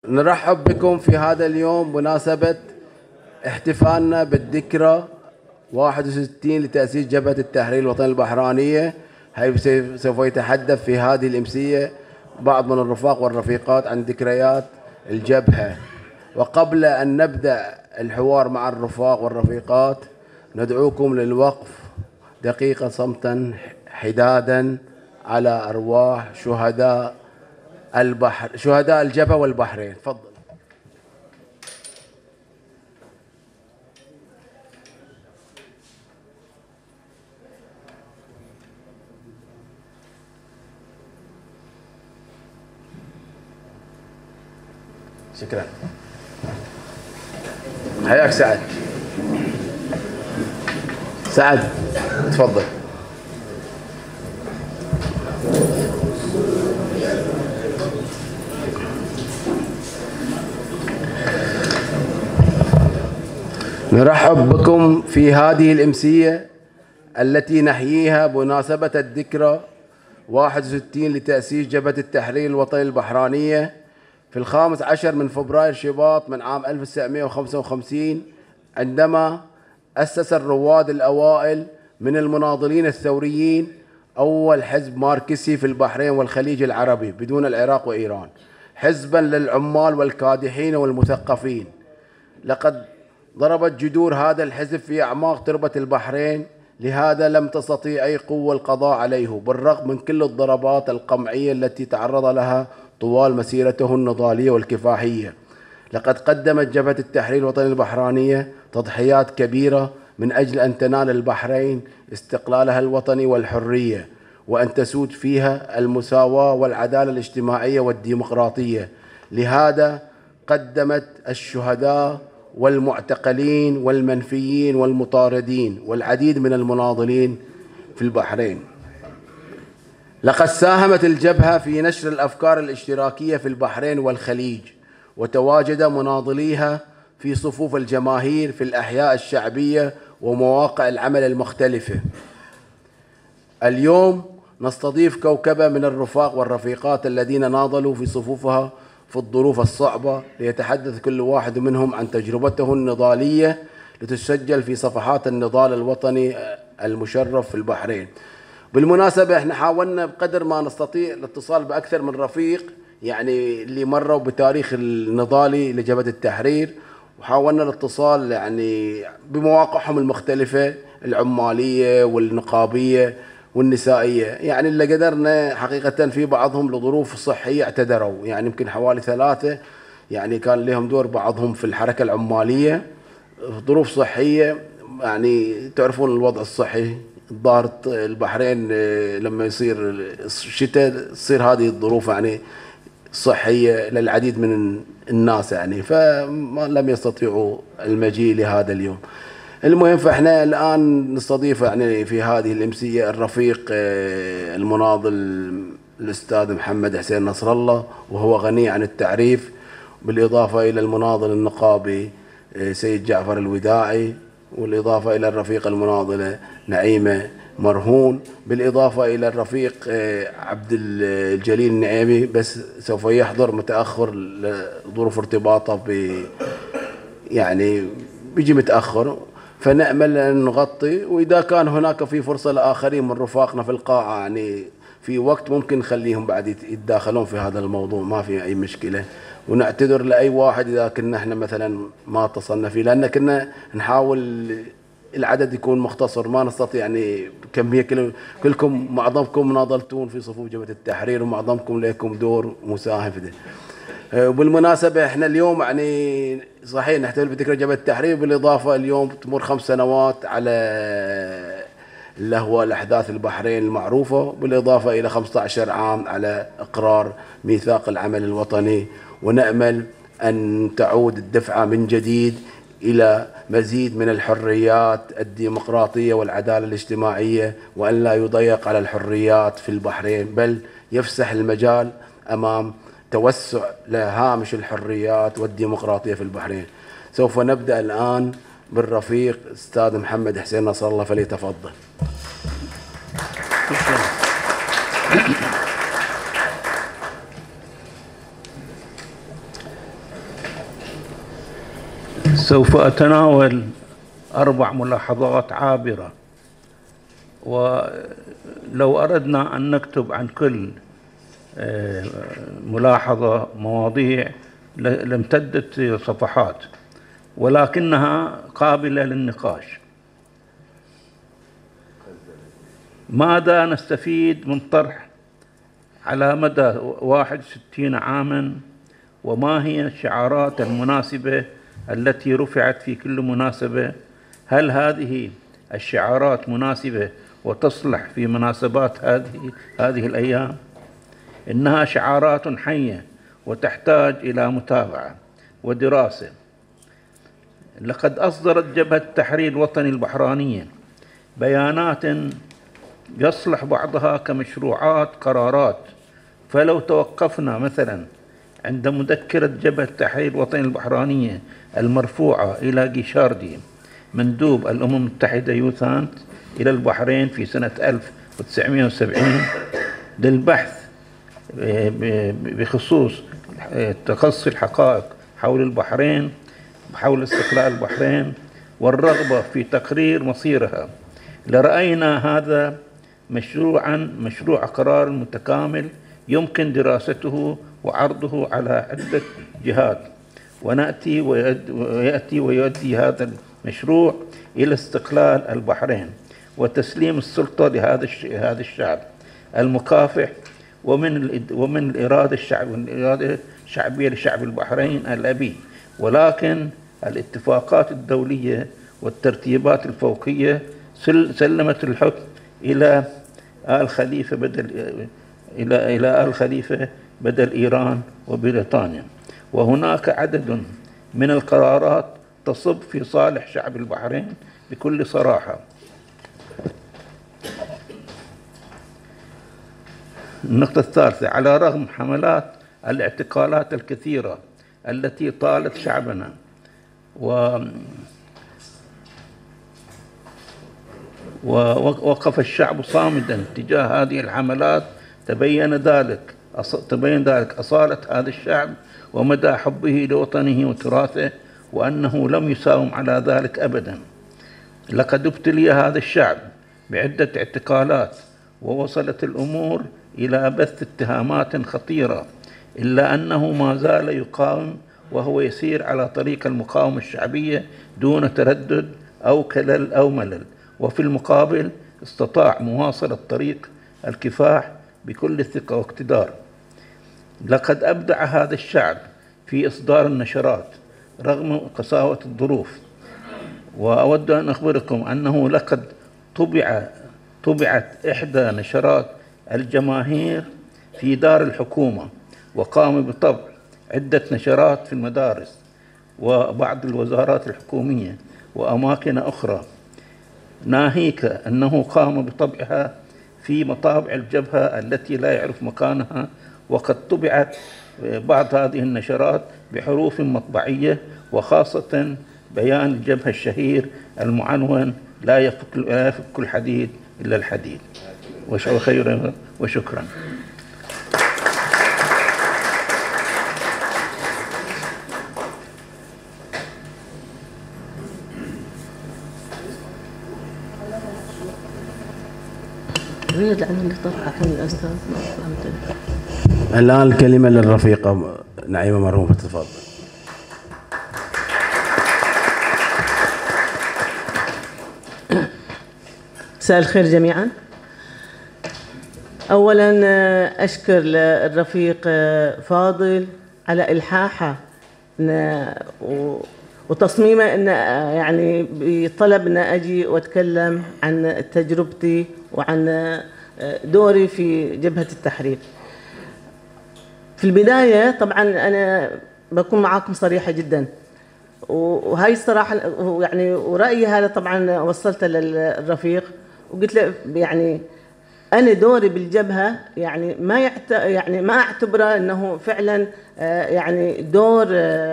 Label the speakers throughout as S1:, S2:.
S1: نرحب بكم في هذا اليوم بمناسبة احتفالنا بالذكرى 61 لتأسيس جبهة التحرير الوطني البحرانية، حيث سوف يتحدث في هذه الأمسية بعض من الرفاق والرفيقات عن ذكريات الجبهة. وقبل أن نبدأ الحوار مع الرفاق والرفيقات ندعوكم للوقف دقيقة صمتا حدادا على أرواح شهداء الجبهة والبحرين. تفضل. شكرا. حياك سعد. سعد تفضل. نرحب بكم في هذه الأمسية التي نحييها بمناسبة الذكرى 61 لتأسيس جبهة التحرير الوطني البحرانية في 15 من فبراير شباط من عام 1955، عندما أسس الرواد الأوائل من المناضلين الثوريين أول حزب ماركسي في البحرين والخليج العربي بدون العراق وإيران، حزبا للعمال والكادحين والمثقفين. لقد ضربت جذور هذا الحزب في أعماق تربة البحرين، لهذا لم تستطيع أي قوة القضاء عليه بالرغم من كل الضربات القمعية التي تعرض لها طوال مسيرته النضالية والكفاحية. لقد قدمت جبهة التحرير الوطني البحرانية تضحيات كبيرة من أجل أن تنال البحرين استقلالها الوطني والحرية، وأن تسود فيها المساواة والعدالة الاجتماعية والديمقراطية. لهذا قدمت الشهداء والمعتقلين والمنفيين والمطاردين والعديد من المناضلين في البحرين. لقد ساهمت الجبهة في نشر الأفكار الاشتراكية في البحرين والخليج، وتواجد مناضليها في صفوف الجماهير في الأحياء الشعبية ومواقع العمل المختلفة. اليوم نستضيف كوكبة من الرفاق والرفيقات الذين ناضلوا في صفوفها في الظروف الصعبة، ليتحدث كل واحد منهم عن تجربته النضالية لتسجل في صفحات النضال الوطني المشرف في البحرين. بالمناسبة احنا حاولنا بقدر ما نستطيع الاتصال بأكثر من رفيق يعني اللي مروا بتاريخ النضالي لجبهة التحرير، وحاولنا الاتصال يعني بمواقعهم المختلفة العمالية والنقابية والنسائية. يعني اللي قدرنا حقيقة في بعضهم لظروف صحية اعتذروا، يعني يمكن حوالي 3 يعني كان لهم دور بعضهم في الحركة العمالية ظروف صحية. يعني تعرفون الوضع الصحي الظاهر البحرين لما يصير الشتاء تصير هذه الظروف يعني صحية للعديد من الناس، يعني فما لم يستطيعوا المجيء لهذا اليوم. المهم فاحنا الآن نستضيف يعني في هذه الأمسية الرفيق المناضل الأستاذ محمد حسين نصر الله، وهو غني عن التعريف، بالإضافة إلى المناضل النقابي سيد جعفر الوداعي، والإضافة إلى الرفيق المناضلة نعيمة مرهون، بالإضافة إلى الرفيق عبد الجليل النعيمي، بس سوف يحضر متأخر لظروف ارتباطه يعني بيجي متأخر، فنأمل أن نغطي. وإذا كان هناك في فرصة لآخرين من رفاقنا في القاعة يعني في وقت ممكن نخليهم بعد يتداخلون في هذا الموضوع، ما في أي مشكلة. ونعتذر لأي واحد إذا كنا احنا مثلا ما اتصلنا فيه، لأن كنا نحاول العدد يكون مختصر، ما نستطيع يعني كمية كلكم معظمكم ناضلتون في صفوف جبهة التحرير، ومعظمكم لكم دور مساهم في ده. وبالمناسبة احنا اليوم يعني صحيح نحتفل بذكرى جبهة التحرير، بالإضافة اليوم تمر 5 سنوات على اللي هو الأحداث البحرين المعروفة، بالإضافة إلى 15 عام على إقرار ميثاق العمل الوطني. ونأمل أن تعود الدفعة من جديد إلى مزيد من الحريات الديمقراطية والعدالة الاجتماعية، وأن لا يضيق على الحريات في البحرين، بل يفسح المجال أمام توسع لهامش الحريات والديمقراطية في البحرين. سوف نبدأ الآن بالرفيق أستاذ محمد حسين نصر الله، فليتفضل.
S2: سوف أتناول 4 ملاحظات عابرة، ولو أردنا أن نكتب عن كل ملاحظة مواضيع لامتدت صفحات، ولكنها قابلة للنقاش. ماذا نستفيد من طرح على مدى 61 عاما؟ وما هي الشعارات المناسبة التي رفعت في كل مناسبة؟ هل هذه الشعارات مناسبة وتصلح في مناسبات هذه الأيام؟ إنها شعارات حية وتحتاج إلى متابعة ودراسة. لقد أصدرت جبهة التحرير الوطني البحرانية بيانات يصلح بعضها كمشروعات قرارات، فلو توقفنا مثلا عند مذكرة جبهة التحرير الوطني البحرانية المرفوعة إلى جيشاردي مندوب الأمم المتحدة يوثانت إلى البحرين في سنة 1970 للبحث بخصوص تقصي الحقائق حول البحرين، حول استقلال البحرين والرغبة في تقرير مصيرها، لرأينا هذا مشروع قرار متكامل يمكن دراسته وعرضه على عدة جهات، ويأتي ويؤدي هذا المشروع إلى استقلال البحرين وتسليم السلطة لهذا الشعب المكافح، ومن الإرادة الشعبية لشعب البحرين الأبي. ولكن الاتفاقات الدولية والترتيبات الفوقية سلمت الحكم إلى آل خليفة بدل إيران وبريطانيا، وهناك عدد من القرارات تصب في صالح شعب البحرين بكل صراحة. النقطة الثالثة: على رغم حملات الاعتقالات الكثيرة التي طالت شعبنا ووقف الشعب صامدا تجاه هذه الحملات، تبين ذلك أصالة هذا الشعب ومدى حبه لوطنه وتراثه، وأنه لم يساوم على ذلك أبدا. لقد ابتلي هذا الشعب بعدة اعتقالات ووصلت الأمور إلى بث اتهامات خطيرة، إلا أنه ما زال يقاوم، وهو يسير على طريق المقاومة الشعبية دون تردد أو كلل أو ملل، وفي المقابل استطاع مواصلة طريق الكفاح بكل ثقة واقتدار. لقد أبدع هذا الشعب في إصدار النشرات رغم قساوة الظروف، وأود أن أخبركم أنه لقد طبعت إحدى نشرات الجماهير في دار الحكومة، وقام بطبع عدة نشرات في المدارس وبعض الوزارات الحكومية وأماكن أخرى، ناهيك أنه قام بطبعها في مطابع الجبهة التي لا يعرف مكانها. وقد طبعت بعض هذه النشرات بحروف مطبعية، وخاصة بيان الجبهة الشهير المعنون لا يفك الحديد إلا الحديد. وخيرا وشكرا.
S3: أريد أن نطرح الأستاذ.
S1: الآن الكلمة للرفيقة نعيمة مرهوم، تفضل.
S3: مساء الخير جميعا. أولا أشكر الرفيق فاضل على إلحاحه وتصميمه أن يعني بطلب أن أجي وأتكلم عن تجربتي وعن دوري في جبهة التحرير. في البداية طبعا أنا بكون معاكم صريحة جدا، وهاي الصراحة يعني ورأيي هذا طبعا وصلته للرفيق وقلت له يعني أنا دوري بالجبهة يعني ما أعتبره أنه فعلا يعني دور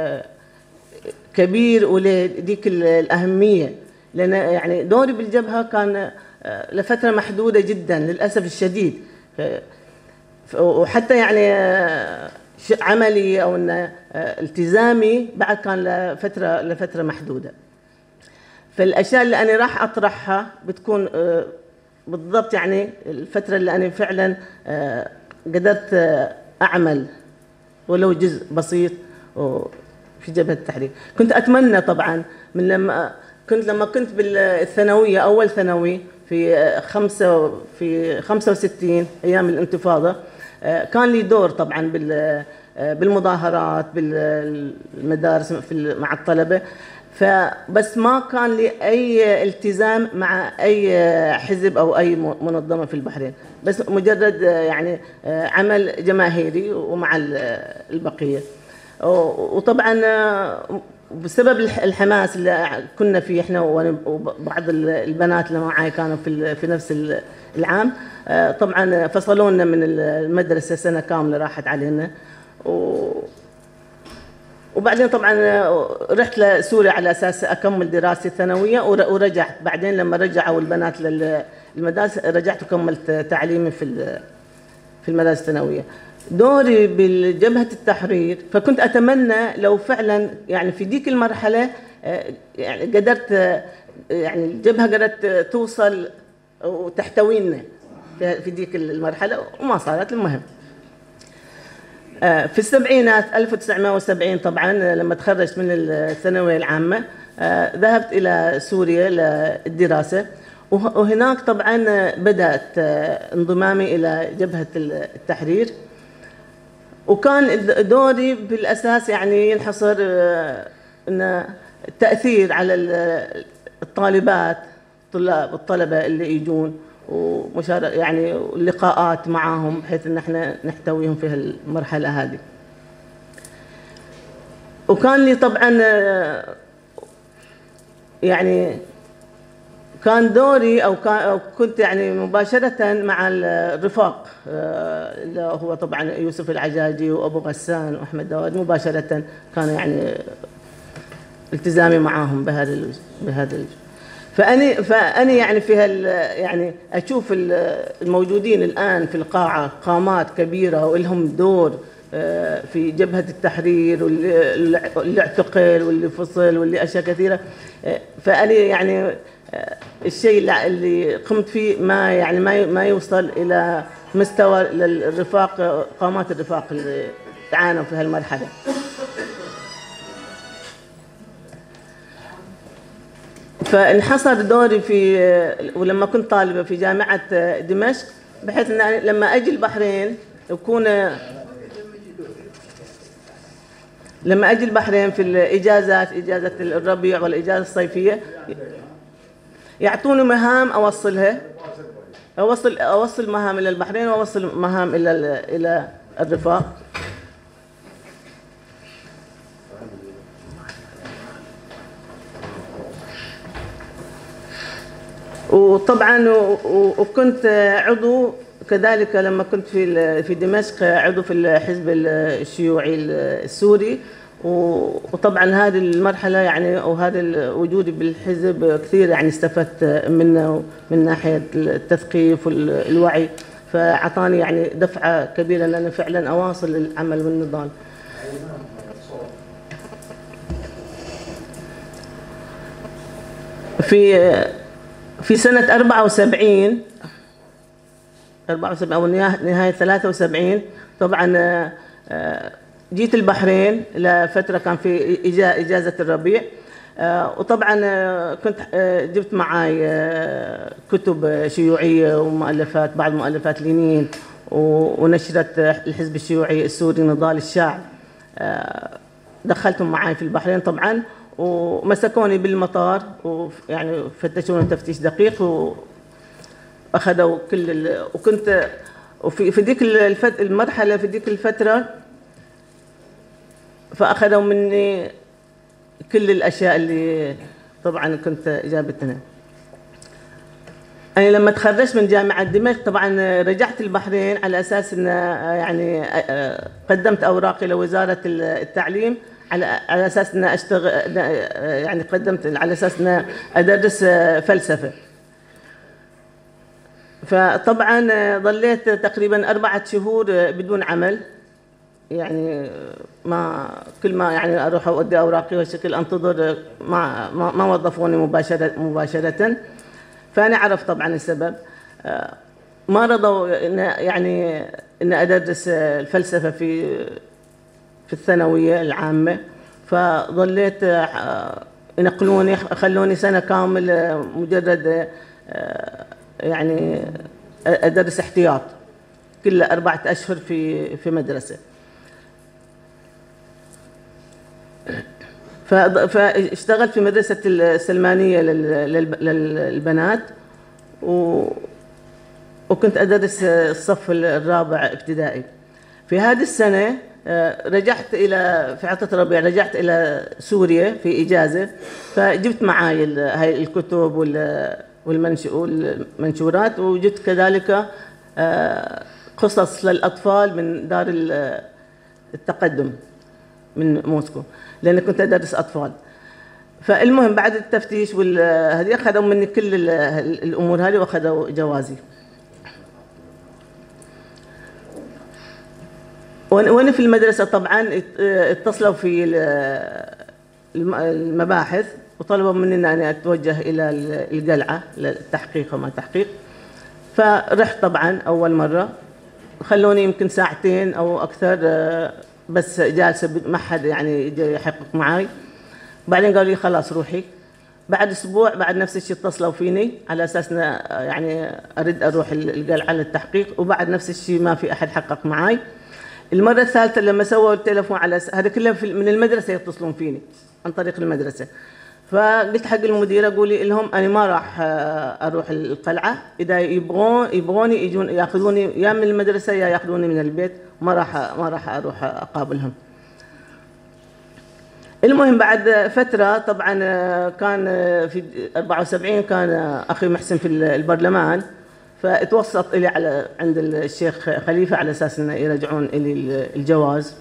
S3: كبير ولديك الأهمية، لأن يعني دوري بالجبهة كان لفترة محدودة جدا للأسف الشديد. وحتى يعني عملي أو أن التزامي بعد كان لفترة محدودة. فالأشياء اللي أنا راح أطرحها بتكون بالضبط يعني الفترة اللي أنا فعلا قدرت أعمل ولو جزء بسيط في جبهة التحرير. كنت أتمنى طبعا من لما كنت بالثانوية أول ثانوي في 65 أيام الانتفاضة، كان لي دور طبعا بالمظاهرات بالمدارس مع الطلبة، فبس ما كان لي أي التزام مع أي حزب أو أي منظمة في البحرين، بس مجرد يعني عمل جماهيري ومع البقية. وطبعا بسبب الحماس اللي كنا فيه احنا وبعض البنات اللي معي كانوا في نفس العام، طبعا فصلونا من المدرسة سنة كاملة راحت علينا. وبعدين طبعا رحت لسوريا على اساس اكمل دراستي الثانويه، ورجعت بعدين لما رجعوا البنات للمدارس رجعت وكملت تعليمي في المدارس الثانويه. دوري بالجبهه التحرير، فكنت اتمنى لو فعلا يعني في ديك المرحله يعني قدرت يعني الجبهه قدرت توصل وتحتوينا في ديك المرحله، وما صارت. المهم في السبعينات 1970 طبعا لما تخرجت من الثانويه العامه ذهبت الى سوريا للدراسه، وهناك طبعا بدات انضمامي الى جبهه التحرير. وكان دوري بالاساس يعني ينحصر ان التاثير على الطالبات الطلبه اللي يجون يعني اللقاءات معهم بحيث ان احنا نحتويهم في المرحله هذه. وكان لي طبعا يعني كان دوري أو كنت يعني مباشرة مع الرفاق اللي هو طبعا يوسف العجاجي وأبو غسان وأحمد داود، مباشرة كان يعني التزامي معهم بهذا فأني يعني في يعني أشوف الموجودين الآن في القاعة قامات كبيرة ولهم دور في جبهة التحرير، واللي اعتقل واللي فصل واللي أشياء كثيرة. فأني يعني الشيء اللي قمت فيه ما يوصل إلى مستوى الرفاق، قامات الرفاق اللي تعانوا في هالمرحلة. فانحصر دوري ولما كنت طالبة في جامعة دمشق، بحيث أن لما أجي البحرين في الإجازات، إجازة الربيع والإجازة الصيفية، يعطوني مهام أوصلها، أوصل مهام إلى البحرين وأوصل مهام إلى الرفاق. وطبعا وكنت عضو كذلك لما كنت في دمشق، عضو في الحزب الشيوعي السوري. وطبعا هذه المرحله يعني وهذا وجودي بالحزب كثير يعني استفدت منه من ناحيه التثقيف والوعي، فاعطاني يعني دفعه كبيره ان انا فعلا اواصل العمل والنضال. في سنه 74 او نهايه 73 طبعا جيت البحرين لفترة كان في إجازة الربيع، وطبعا كنت جبت معي كتب شيوعية ومؤلفات، بعض مؤلفات لينين ونشرة الحزب الشيوعي السوري نضال الشعب، دخلتهم معي في البحرين طبعا، ومسكوني بالمطار ويعني فتشوني تفتيش دقيق وأخذوا وكنت في ذيك المرحلة في ذيك الفترة فأخذوا مني كل الأشياء اللي طبعا كنت جابتها. أنا لما تخرجت من جامعة دمشق طبعا رجعت البحرين على أساس أن يعني قدمت أوراقي لوزارة التعليم على أساس أن أشتغل، يعني قدمت على أساس أن أدرس فلسفة. فطبعا ظليت تقريبا 4 شهور بدون عمل، يعني ما كل ما يعني اروح اودي اوراقي وشكل انتظر ما وظفوني مباشره. فانا عرفت طبعا السبب. ما رضوا ان ادرس الفلسفه في الثانويه العامه، فظليت ينقلوني خلوني سنه كامل مجرد يعني ادرس احتياط كل 4 أشهر في مدرسه. فاشتغلت في مدرسه السلمانيه للبنات، وكنت ادرس الصف الرابع ابتدائي. في هذه السنه رجعت في عطلة الربيع رجعت إلى سوريا في إجازة، فجبت معي هاي الكتب والمنشورات، وجبت كذلك قصص للأطفال من دار التقدم من موسكو، لأن كنت أدرس أطفال. فالمهم بعد التفتيش هذه أخذوا مني كل الأمور هذه وأخذوا جوازي. وأنا في المدرسة طبعا اتصلوا في المباحث وطلبوا مني أني أتوجه إلى القلعة للتحقيق وما تحقيق. فرحت طبعا أول مرة، خلوني يمكن 2 ساعة أو أكثر بس جالسة ما حد يعني يجي يحقق معي. بعدين قالوا لي خلاص روحي. بعد أسبوع بعد نفس الشيء اتصلوا فيني على أساس يعني أريد أروح القلعة للتحقيق، وبعد نفس الشيء ما في أحد حقق معي. المرة الثالثة لما سووا التليفون على هذا كله من المدرسة يتصلون فيني عن طريق المدرسة، فقلت حق المديرة قولي لهم أنا ما راح أروح القلعة، إذا يبغوني يجون ياخذوني يا من المدرسة يا ياخذوني من البيت، ما راح أروح أقابلهم. المهم بعد فترة طبعا كان في 74 كان أخي محسن في البرلمان، فاتوسط إلي عند الشيخ خليفة على أساس إنه يرجعون إلي الجواز،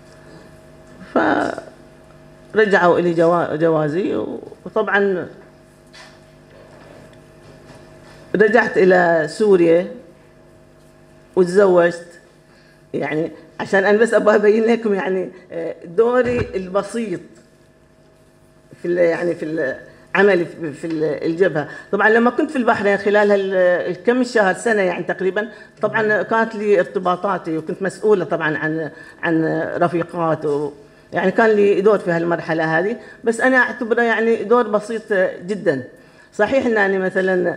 S3: فرجعوا إلي جوازي. وطبعا رجعت إلى سوريا وتزوجت، يعني عشان أنا بس أبغى أبين لكم يعني دوري البسيط في عملي في الجبهة. طبعا لما كنت في البحرين خلال الكم شهر سنة يعني تقريبا، طبعا كانت لي ارتباطاتي وكنت مسؤولة طبعا عن رفيقات، يعني كان لي دور في هالمرحلة هذه، بس أنا أعتبره يعني دور بسيط جدا. صحيح أنني مثلا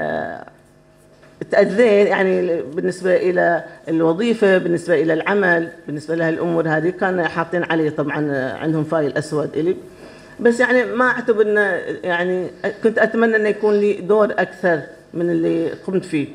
S3: تأذيت يعني بالنسبة إلى الوظيفة، بالنسبة إلى العمل، بالنسبة لها الأمور هذه كان حاطين علي طبعا عندهم فايل أسود إلي، بس يعني ما أعتبر أنه يعني كنت أتمنى أنه يكون لي دور أكثر من اللي قمت فيه.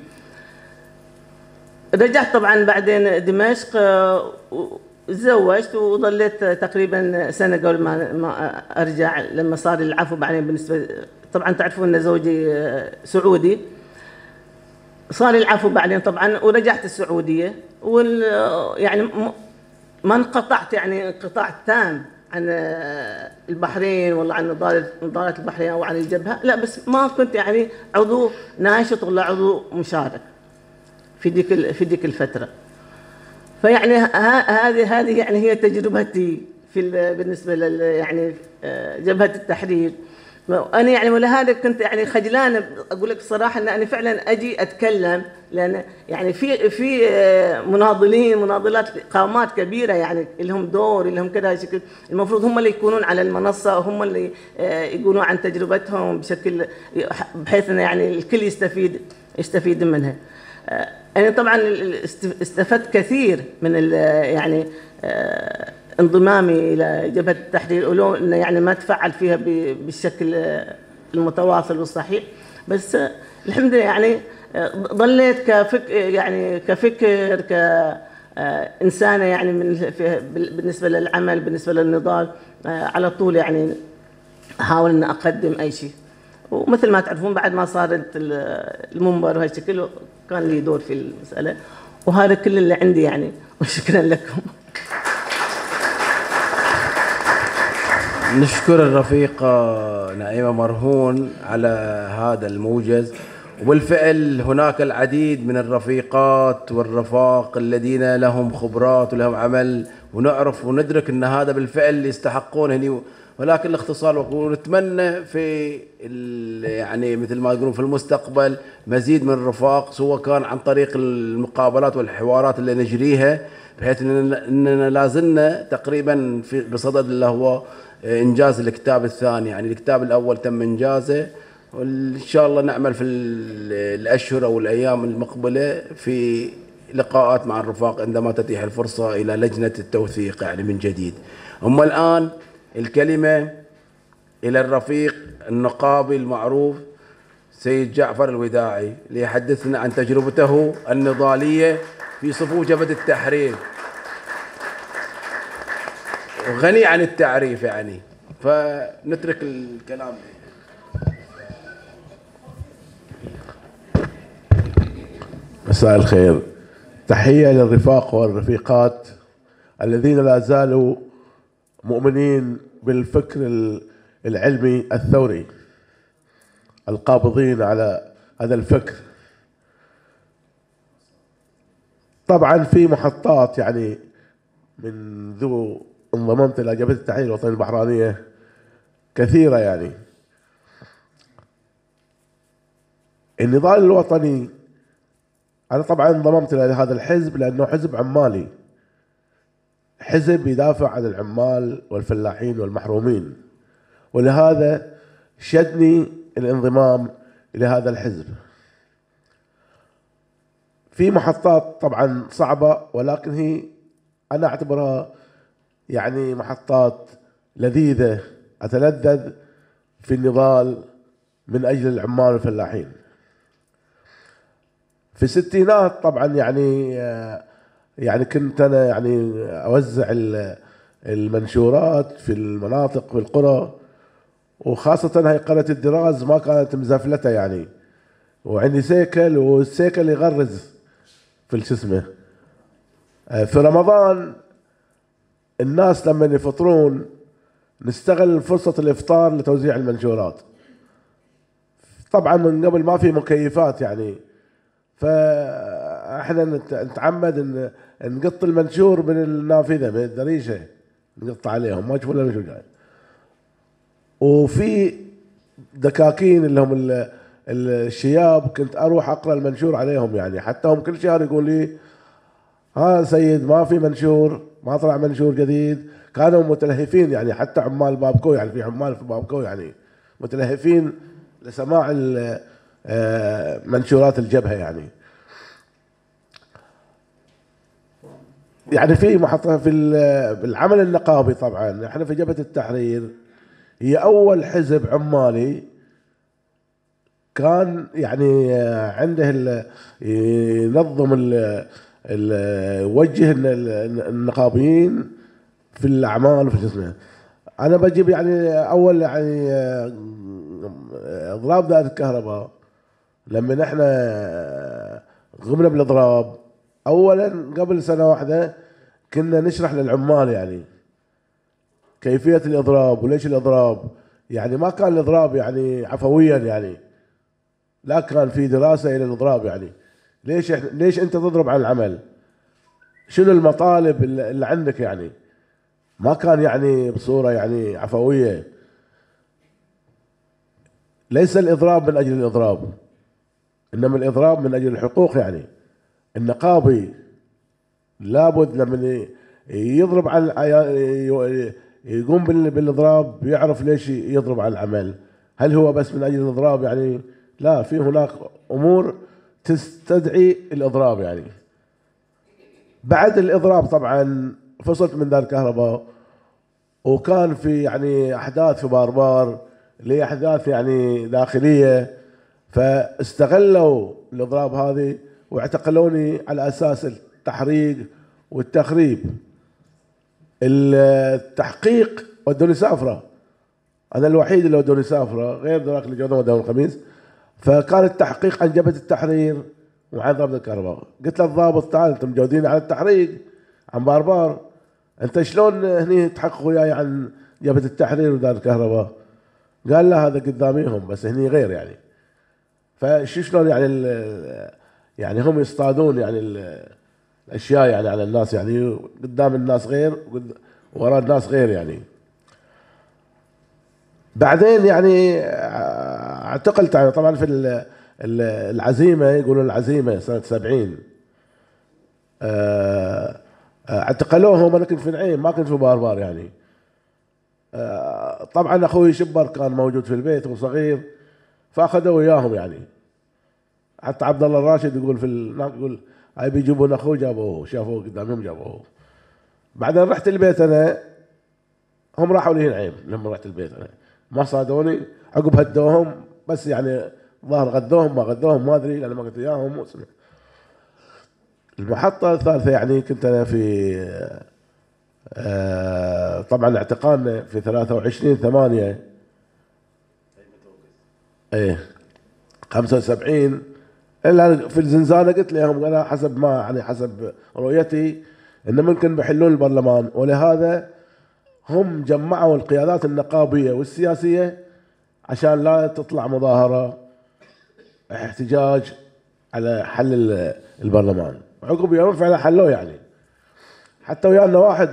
S3: رجعت طبعا بعدين دمشق وتزوجت وظليت تقريبا سنة قبل ما أرجع، لما صار العفو. بعدين بالنسبة طبعا تعرفون أن زوجي سعودي، صار العفو بعدين طبعا ورجعت السعودية، يعني ما انقطعت يعني انقطاع تام عن البحرين والله عن نظارة البحرين أو عن الجبهة، لا بس ما كنت يعني عضو ناشط ولا عضو مشارك في ديك الفترة. فيعني هذه يعني هي تجربتي بالنسبة يعني جبهة التحرير. أنا يعني ولهذا كنت يعني خجلانة أقول لك الصراحة أن أنا فعلا أجي أتكلم، لأن يعني في مناضلات قامات كبيرة يعني لهم دور، لهم كذا شكل، المفروض هم اللي يكونون على المنصة وهم اللي يقولون عن تجربتهم بشكل بحيث أن يعني الكل يستفيد منها. أنا طبعا استفدت كثير من يعني انضمامي إلى جبهة التحرير، ولو إنه يعني ما تفعل فيها بالشكل المتواصل والصحيح، بس الحمد لله يعني ظليت كفكر كإنسانة يعني بالنسبة للعمل، بالنسبة للنضال، على طول يعني أحاول أن أقدم أي شيء. ومثل ما تعرفون بعد ما صارت المنبر وهالشكل كان لي دور في المسألة، وهذا كل اللي عندي يعني، وشكرا لكم.
S1: نشكر الرفيقة نعيمة مرهون على هذا الموجز، وبالفعل هناك العديد من الرفيقات والرفاق الذين لهم خبرات ولهم عمل، ونعرف وندرك أن هذا بالفعل يستحقون هني، ولكن الاختصار ونتمنى في يعني مثل ما يقولون في المستقبل مزيد من الرفاق، سواء كان عن طريق المقابلات والحوارات اللي نجريها، بحيث أننا لازلنا تقريبا بصدد اللي هو إنجاز الكتاب الثاني. يعني الكتاب الأول تم إنجازه، وإن شاء الله نعمل في الأشهر أو الأيام المقبلة في لقاءات مع الرفاق عندما تتيح الفرصة إلى لجنة التوثيق يعني من جديد. أما الآن الكلمة إلى الرفيق النقابي المعروف سيد جعفر الوداعي ليحدثنا عن تجربته النضالية في صفوف جبهة التحرير، وغني عن التعريف يعني، فنترك الكلام.
S4: مساء الخير. تحية للرفاق والرفيقات الذين لا زالوا مؤمنين بالفكر العلمي الثوري، القابضين على هذا الفكر. طبعا في محطات يعني منذ انضممت إلى جبهة التحرير الوطنية البحرانية كثيرة. يعني النضال الوطني، أنا طبعا انضممت إلى هذا الحزب لأنه حزب عمالي، حزب يدافع عن العمال والفلاحين والمحرومين، ولهذا شدني الانضمام إلى هذا الحزب. في محطات طبعا صعبة، ولكن هي أنا أعتبرها يعني محطات لذيذة، أتلذذ في النضال من أجل العمال والفلاحين. في الستينات طبعا يعني كنت أنا يعني أوزع المنشورات في المناطق في القرى، وخاصة هي قرية الدراز ما كانت مزفلتة يعني، وعندي سيكل، والسيكل يغرز في شو اسمه. في رمضان الناس لما يفطرون نستغل فرصة الإفطار لتوزيع المنشورات. طبعا من قبل ما في مكيفات يعني، فاحنا نتعمد ان نقط المنشور من النافذه من الدريشه، نقط عليهم ما يشوفون المنشور جاي. وفي دكاكين اللي هم الشياب كنت اروح اقرا المنشور عليهم يعني، حتى هم كل شهر يقول لي ها سيد ما في منشور، ما طلع منشور جديد. كانوا متلهفين يعني، حتى عمال بابكو يعني، في عمال في بابكو يعني متلهفين لسماع منشورات الجبهة يعني في محطة في العمل النقابي. طبعا احنا في جبهة التحرير هي أول حزب عمالي كان يعني عنده ينظم يوجه النقابيين في الأعمال في جسمه. أنا بجيب يعني أول يعني إضراب دائرة الكهرباء. لما نحن قمنا بالإضراب أولا قبل سنة واحدة كنا نشرح للعمال يعني كيفية الإضراب وليش الإضراب. يعني ما كان الإضراب يعني عفويا يعني، لا كان في دراسة إلى الإضراب يعني. ليش أنت تضرب عن العمل؟ شنو المطالب اللي عندك يعني؟ ما كان يعني بصورة يعني عفوية. ليس الإضراب من أجل الإضراب، إنما الإضراب من أجل الحقوق. يعني النقابي لابد لما يضرب عن يقوم بالإضراب يعرف ليش يضرب على العمل. هل هو بس من أجل الإضراب يعني؟ لا، في هناك أمور تستدعي الإضراب يعني. بعد الإضراب طبعا فصلت من دار الكهرباء، وكان في يعني أحداث في باربار اللي أحداث يعني داخلية، فاستغلوا الإضراب هذه واعتقلوني على أساس التحريق والتخريب. التحقيق ودوني سافرة، أنا الوحيد اللي ودوني سافرة غير ذاك اللي جودهم ودوني الخميس. فكان التحقيق عن جبهة التحرير وعن ضابط الكهرباء. قلت للضابط تعال أنتم مجودين على التحريق عن باربار، أنت شلون هني تحققوا وياي عن جبهة التحرير ودار الكهرباء؟ قال لا هذا قداميهم بس هني غير يعني. شلون يعني يعني هم يصطادون يعني الاشياء يعني على الناس، يعني قدام الناس غير وراء الناس غير يعني. بعدين يعني اعتقلت يعني طبعا في العزيمة، يقولون العزيمة سنة 70 اعتقلوهم. انا كنت في نعيم، ما كنت في باربار يعني. طبعا اخوي شبر كان موجود في البيت وصغير، فاخذوا وياهم يعني. حتى عبد الله الراشد يقول هناك يقول هاي بيجيبون اخوه، جابوه، شافوه قدامهم جابوه. بعدين رحت البيت انا، هم راحوا لي نعيم. لما رحت البيت انا ما صادوني، عقب هدوهم بس يعني ظهر غدوهم ما غدوهم ما ادري، لان ما قلت وياهم. المحطة الثالثة يعني كنت انا في طبعا اعتقالنا في 23/8 ايه 75. الا في الزنزانة قلت لهم انا حسب ما يعني حسب رؤيتي ان ممكن بيحلون البرلمان، ولهذا هم جمعوا القيادات النقابية والسياسية عشان لا تطلع مظاهرة احتجاج على حل البرلمان. عقب يوم فعلا حلوه يعني. حتى ويانا واحد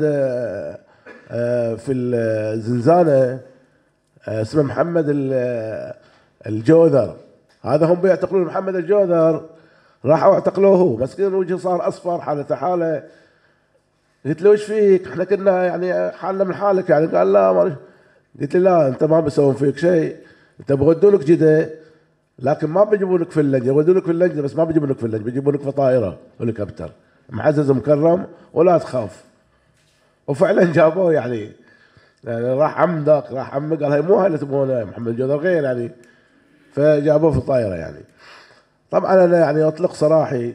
S4: في الزنزانة اسمه محمد الجوذر، هذا هم بيعتقلون محمد الجوذر، راحوا اعتقلوه هو، مسكين وجهه صار اصفر، حالته حاله. قلت له ايش فيك؟ احنا كنا يعني حالنا من حالك يعني. قال لا ما. قلت له لا انت ما بيسوون فيك شيء، انت بيودونك جده لكن ما بيجيبونك في اللجنه، يودونك في اللجنه بس ما بيجيبونك في اللجنه، بيجيبونك في طائره هليكوبتر معزز مكرم ولا تخاف. وفعلا جابوه يعني راح عم ذاك، راح عمي قال هاي مو هاي اللي تبغونها محمد الجوذر غير يعني، فجابوه في طائره يعني. طبعا انا يعني اطلق سراحي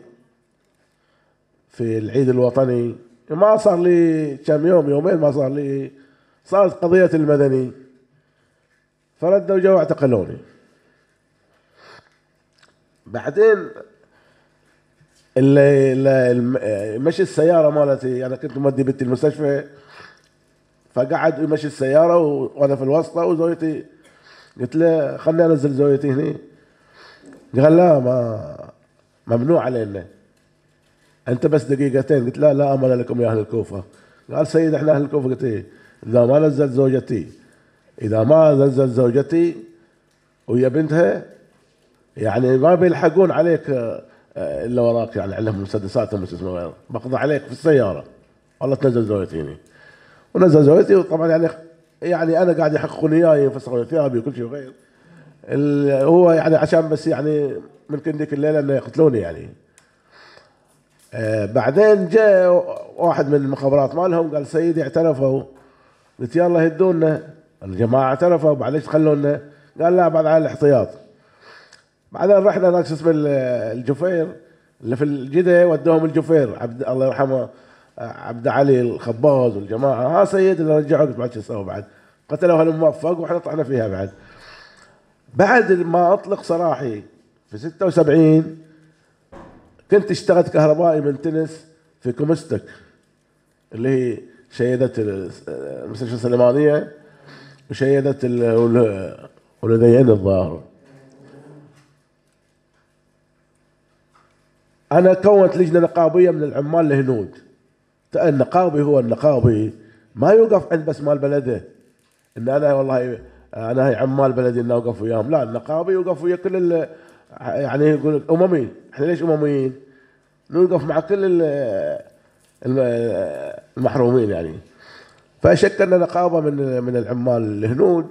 S4: في العيد الوطني، ما صار لي كم يوم يومين، ما صار لي، صارت قضيه المدني، فردوا جو اعتقلوني. بعدين اللي مشي السياره مالتي، انا كنت مودي بنتي المستشفى، فقعد يمشي السياره وانا في الوسطى وزوجتي، قلت له خلني انزل زوجتي هني. قال لا ما ممنوع علينا، انت بس دقيقتين. قلت لا امل لكم يا اهل الكوفه. قال سيد احنا اهل الكوفه. قلت ايه؟ اذا ما نزلت زوجتي، اذا ما نزلت زوجتي ويا بنتها يعني ما بيلحقون عليك الا وراك، يعني عندهم مسدسات ومسدسات، بقضي عليك في السياره، والله تنزل زوجتي هنا. ونزل زوجتي، وطبعا يعني انا قاعد يحققون اياي، يفسخون ثيابي وكل شيء غير هو يعني عشان بس يعني ممكن ذيك الليله انه يقتلوني يعني. بعدين جاء واحد من المخابرات مالهم قال سيدي اعترفوا. قلت يلا هدونا، الجماعه اعترفوا بعد ليش تخلونا؟ قال لا بعد على الاحتياط. بعدين رحنا هناك اسمه الجفير اللي في الجدة، ودوهم الجفير عبد الله يرحمه عبد علي الخباز والجماعه. ها سيد اللي رجعوك بعد شو سووا؟ بعد قتلوا هالموفق واحنا طحنا فيها. بعد ما اطلق سراحي في 76 كنت اشتغلت كهربائي من تنس في كومستك اللي هي شيدة المستشفى السليمانية وشيدة الولدين الظاهر. أنا كونت لجنة نقابية من العمال الهنود. النقابي هو النقابي ما يوقف عند بس مال بلده، إن أنا والله أنا هي عمال بلدي إن أوقف وياهم، لا النقابي يوقف ويا كل يعني يقول أممي. إحنا ليش أمميين؟ نوقف مع كل المحرومين يعني. فشكلنا نقابة من العمال الهنود،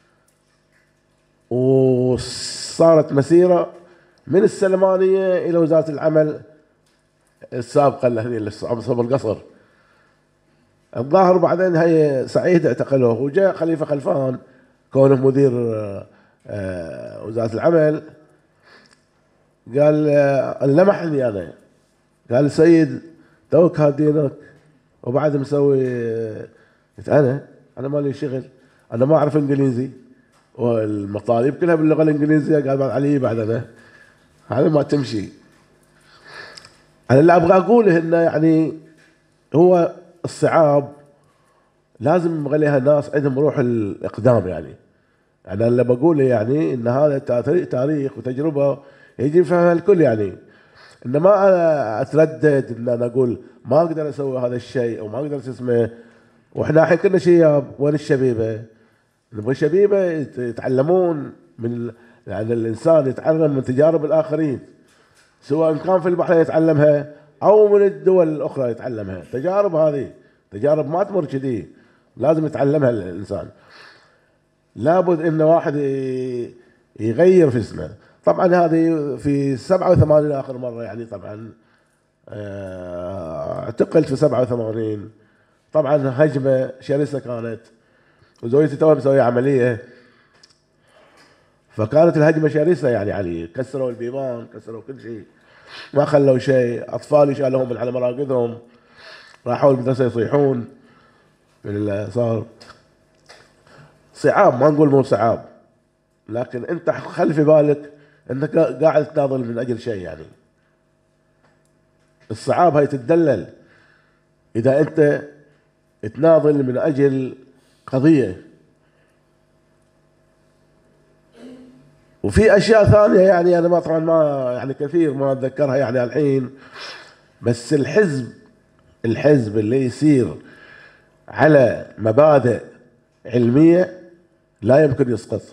S4: وصارت مسيرة من السلمانية إلى وزارة العمل السابقة اللي صوب القصر. الظاهر بعدين هي سعيد اعتقلوه، وجاء خليفة خلفان كونه مدير وزارة العمل، قال لمحني أنا، قال سيد توك هادينك وبعد مسوي. قلت أنا مالي شغل، أنا ما أعرف إنجليزي والمطالب كلها باللغة الإنجليزية. قال بعد علي بعد أنا هذا ما تمشي. أنا اللي أبغى أقوله إنه يعني هو الصعاب لازم يبغى لها ناس عندهم روح الإقدام يعني. أنا اللي بقوله يعني إن هذا تاريخ وتجربة يجب يفهمها الكل يعني. إن ما أنا أتردد إن أنا أقول ما أقدر أسوي هذا الشيء أو ما أقدر اسمه. وإحنا الحين كنا شياب، وين الشبيبة؟ نبغى الشبيبة يتعلمون من يعني الإنسان يتعلم من تجارب الآخرين، سواء كان في البحرين يتعلمها أو من الدول الأخرى يتعلمها. تجارب هذه تجارب ما تمر كذي، لازم يتعلمها الإنسان. لابد إن واحد يغير في اسمه. طبعا هذه في 87 آخر مرة يعني، طبعا اعتقلت في 87. طبعا هجمة شرسة كانت، وزوجتي توها مسوية عملية، فكانت الهجمة شرسة يعني علي. كسروا البيبان، كسروا كل شيء، ما خلوا شيء. أطفالي شالوهم من على مراقدهم، راحوا المدرسة يصيحون من اللي صار. صعاب، ما نقول مو صعاب، لكن أنت خلي في بالك أنك قاعد تناضل من أجل شيء يعني. الصعاب هي تتدلل إذا أنت تناضل من أجل قضية. وفي أشياء ثانية يعني أنا طبعا ما يعني كثير ما أتذكرها يعني الحين، بس الحزب اللي يصير على مبادئ علمية لا يمكن يسقط،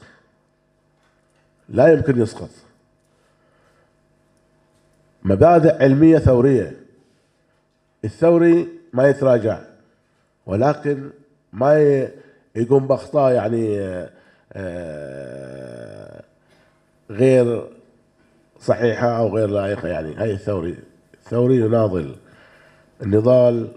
S4: لا يمكن يسقط. مبادئ علمية ثورية. الثوري ما يتراجع، ولكن ما يقوم بأخطاء يعني غير صحيحة أو غير لائقة يعني. هاي الثوري يناضل النضال.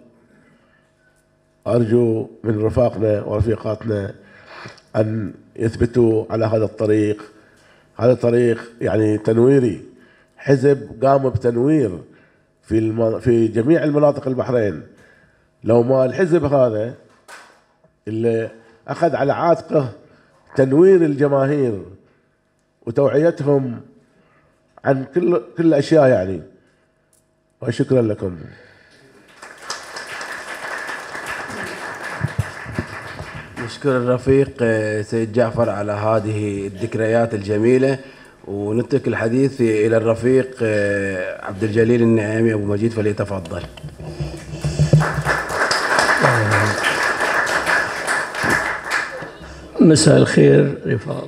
S4: أرجو من رفاقنا ورفيقاتنا أن يثبتوا على هذا الطريق. هذا الطريق يعني تنويري، حزب قام بتنوير في جميع المناطق البحرين. لو ما الحزب هذا اللي أخذ على عاتقه تنوير الجماهير وتوعيتهم عن كل الأشياء يعني. وشكرا لكم.
S1: نشكر الرفيق سيد جعفر على هذه الذكريات الجميلة، ونترك الحديث إلى الرفيق عبد الجليل النعيمي أبو مجيد، فليتفضل.
S5: مساء الخير رفاق،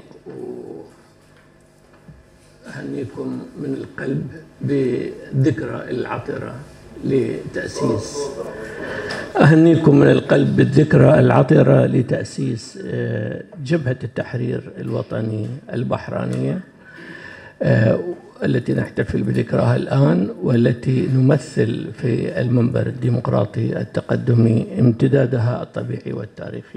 S5: أهنيكم من القلب بالذكرى العطرة لتأسيس أهنيكم من القلب بالذكرى العطرة لتأسيس جبهة التحرير الوطني البحرانية التي نحتفل بذكراها الآن، والتي نمثل في المنبر الديمقراطي التقدمي امتدادها الطبيعي والتاريخي.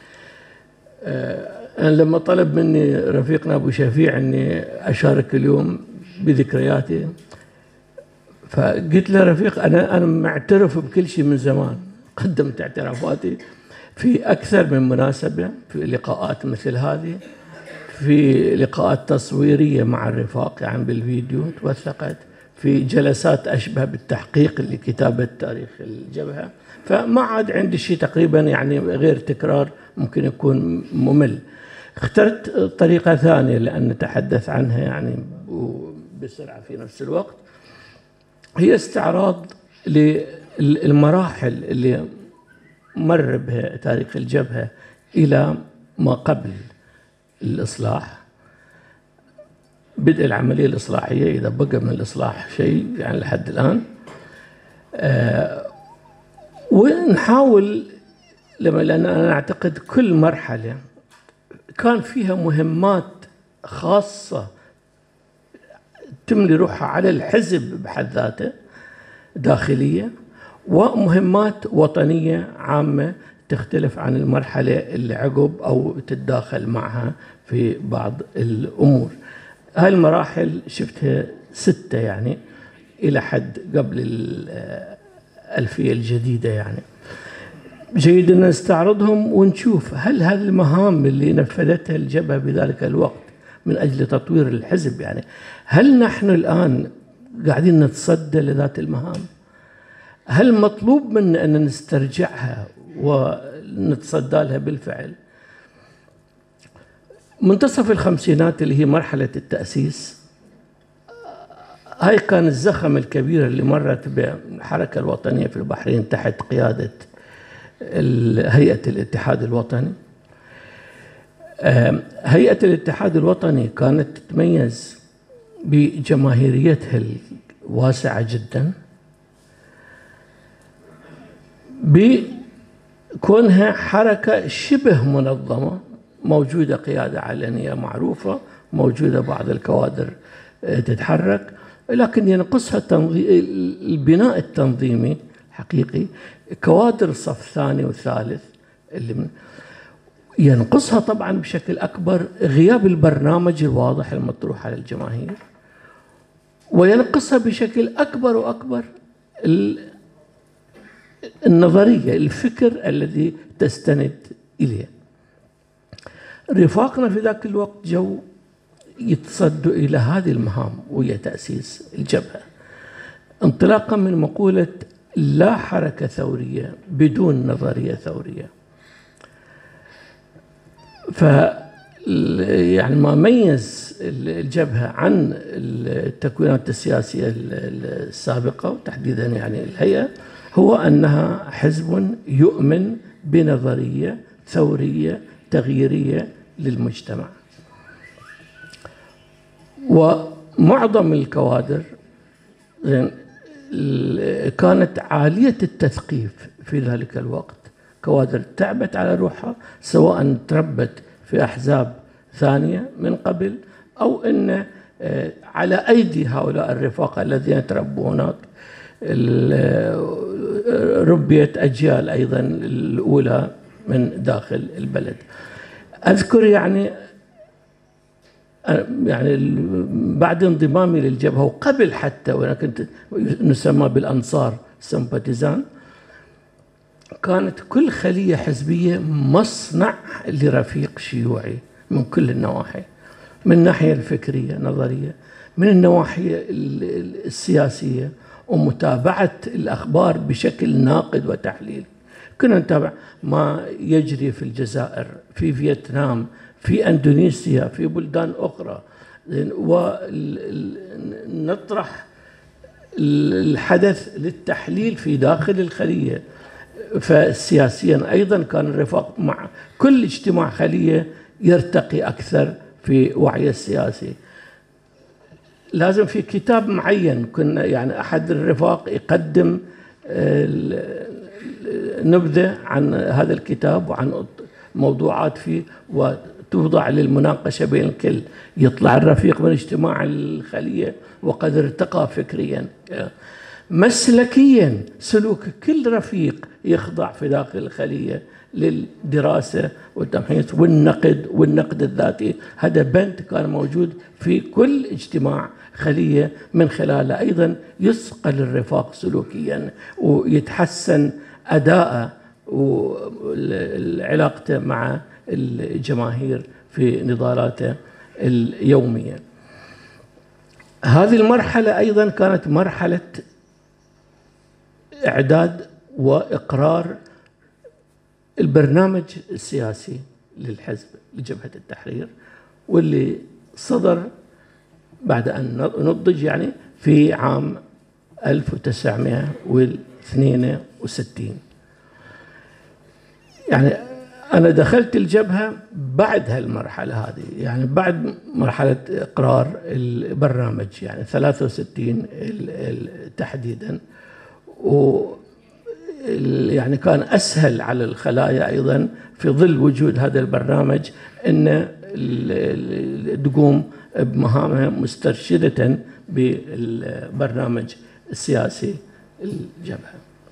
S5: أنا لما طلب مني رفيقنا أبو شفيع أني أشارك اليوم بذكرياتي، فقلت له رفيق أنا معترف بكل شيء من زمان. قدمت اعترافاتي في أكثر من مناسبة، في لقاءات مثل هذه، في لقاءات تصويرية مع الرفاق يعني بالفيديو توثقت، في جلسات أشبه بالتحقيق لكتابة تاريخ الجبهة. فما عاد عندي شيء تقريبا يعني غير تكرار ممكن يكون ممل. اخترت طريقة ثانية لأن نتحدث عنها يعني بسرعة في نفس الوقت، هي استعراض للمراحل اللي مر بها تاريخ الجبهة إلى ما قبل الإصلاح، بدء العملية الإصلاحية إذا بقى من الإصلاح شيء يعني لحد الآن، ونحاول لأن أنا أعتقد كل مرحلة كان فيها مهمات خاصة تملي روحها على الحزب بحد ذاته داخلية، ومهمات وطنية عامة تختلف عن المرحلة اللي عقب أو تتداخل معها في بعض الأمور. هاي المراحل شفتها 6 يعني إلى حد قبل الألفية الجديدة يعني. جيد أن نستعرضهم ونشوف هل هذه المهام اللي نفذتها الجبهة بذلك الوقت من أجل تطوير الحزب يعني، هل نحن الآن قاعدين نتصدى لذات المهام؟ هل مطلوب منا أن نسترجعها ونتصدى لها بالفعل؟ منتصف الخمسينات اللي هي مرحلة التأسيس، هاي كان الزخم الكبير اللي مرت بالحركة الوطنية في البحرين تحت قيادة هيئة الاتحاد الوطني. هيئة الاتحاد الوطني كانت تتميز بجماهيريتها الواسعة جدا، بكونها حركة شبه منظمة، موجودة قيادة علنية معروفة، موجودة بعض الكوادر تتحرك، لكن ينقصها البناء التنظيمي الحقيقي، كوادر صف ثاني وثالث اللي ينقصها طبعا بشكل أكبر غياب البرنامج الواضح المطروح على الجماهير، وينقصها بشكل أكبر وأكبر النظرية، الفكر الذي تستند إليه. رفاقنا في ذاك الوقت جو يتصدوا إلى هذه المهام وهي تأسيس الجبهة، انطلاقا من مقولة لا حركة ثورية بدون نظرية ثورية. يعني ما ميز الجبهة عن التكوينات السياسية السابقة وتحديدا يعني الهيئة هو أنها حزب يؤمن بنظرية ثورية تغييرية للمجتمع. ومعظم الكوادر كانت عالية التثقيف في ذلك الوقت، كوادر تعبت على روحها، سواء تربت في أحزاب ثانية من قبل أو أن على أيدي هؤلاء الرفاق الذين تربوا هناك ربيت أجيال أيضا الأولى من داخل البلد. أذكر يعني بعد انضمامي للجبهة وقبل حتى وأنا كنت نسمى بالأنصار سمباتيزان، كانت كل خلية حزبية مصنع لرفيق شيوعي من كل النواحي، من الناحية الفكرية نظرية، من النواحي السياسية ومتابعة الأخبار بشكل ناقد وتحليل. كنا نتابع ما يجري في الجزائر، في فيتنام، في أندونيسيا، في بلدان أخرى، ونطرح الحدث للتحليل في داخل الخلية. فسياسيا أيضا كان الرفاق مع كل اجتماع خلية يرتقي أكثر في وعي السياسي. لازم في كتاب معين كنا يعني أحد الرفاق يقدم نبذة عن هذا الكتاب وعن موضوعات فيه وتوضع للمناقشة بين الكل. يطلع الرفيق من اجتماع الخلية وقد ارتقى فكريا. مسلكيا سلوك كل رفيق يخضع في داخل الخلية للدراسة والتمحيص والنقد الذاتي. هذا بند كان موجود في كل اجتماع خلية، من خلاله أيضا يصقل الرفاق سلوكيا ويتحسن أداءه وعلاقته مع الجماهير في نضالاته اليومية. هذه المرحلة أيضا كانت مرحلة إعداد وإقرار البرنامج السياسي للحزب لجبهة التحرير، واللي صدر بعد أن نضج يعني في عام 1962. يعني أنا دخلت الجبهة بعد هالمرحلة هذه، يعني بعد مرحلة إقرار البرنامج يعني 63 تحديدا. يعني كان أسهل على الخلايا أيضا في ظل وجود هذا البرنامج أن تقوم بمهامها مسترشدة بالبرنامج السياسي الجبهة.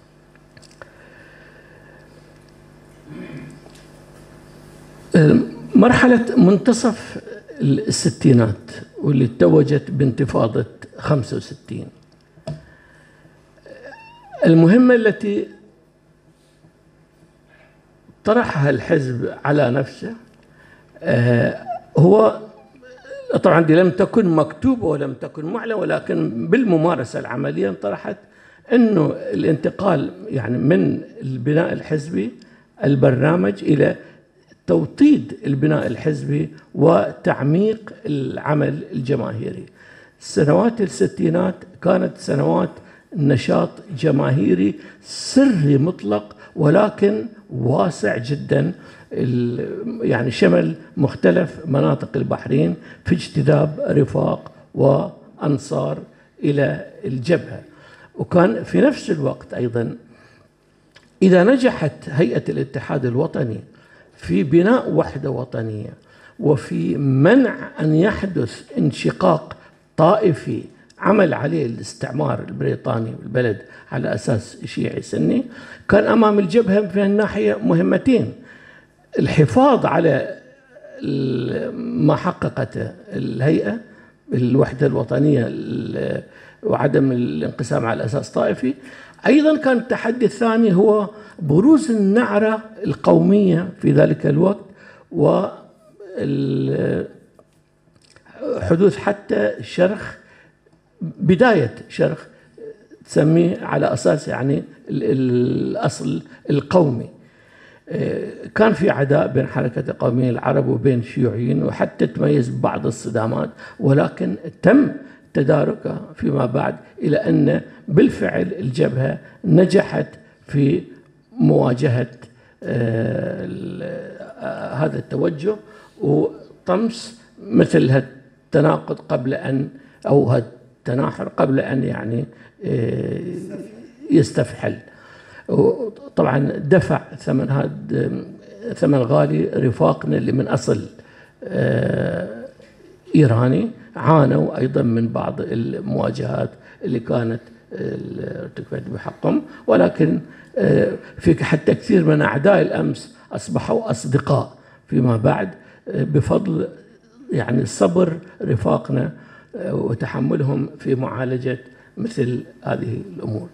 S5: مرحلة منتصف الستينات واللي توجت بانتفاضة 65، المهمة التي طرحها الحزب على نفسه هو طبعا دي لم تكن مكتوبة ولم تكن معلنة، ولكن بالممارسة العملية طرحت أنه الانتقال يعني من البناء الحزبي البرنامج إلى توطيد البناء الحزبي وتعميق العمل الجماهيري. سنوات الستينات كانت سنوات نشاط جماهيري سري مطلق ولكن واسع جدا، يعني شمل مختلف مناطق البحرين في اجتذاب رفاق وأنصار إلى الجبهة. وكان في نفس الوقت أيضا إذا نجحت هيئة الاتحاد الوطني في بناء وحدة وطنية وفي منع أن يحدث انشقاق طائفي عمل عليه الاستعمار البريطاني بالبلد على أساس شيعي سني، كان أمام الجبهة في الناحية مهمتين: الحفاظ على ما حققته الهيئة الوحدة الوطنية وعدم الانقسام على أساس طائفي. أيضا كان التحدي الثاني هو بروز النعرة القومية في ذلك الوقت وحدوث حتى شرخ، بداية شرخ تسميه على أساس يعني الأصل القومي. كان في عداء بين حركة القوميين العرب وبين الشيوعيين وحتى تميز بعض الصدامات، ولكن تم تداركها فيما بعد إلى أن بالفعل الجبهة نجحت في مواجهة هذا التوجه وطمس مثل هالتناقض قبل أن أو هالتناحر قبل أن يعني يستفحل. طبعا دفع ثمن غالي رفاقنا اللي من أصل إيراني، عانوا أيضا من بعض المواجهات اللي كانت ارتكبت بحقهم، ولكن في حتى كثير من أعداء الأمس أصبحوا أصدقاء فيما بعد بفضل يعني صبر رفاقنا وتحملهم في معالجة مثل هذه الأمور.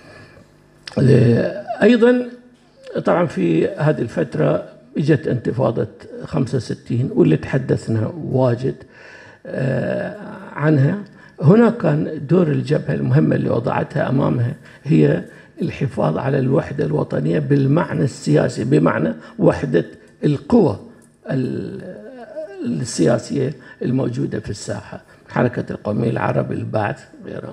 S5: أيضا طبعا في هذه الفترة اجت انتفاضة 65 واللي تحدثنا واجد عنها. هنا كان دور الجبهة المهمة اللي وضعتها أمامها هي الحفاظ على الوحدة الوطنية بالمعنى السياسي، بمعنى وحدة القوى السياسية الموجودة في الساحة، حركة القومية العرب، البعث، غيرها.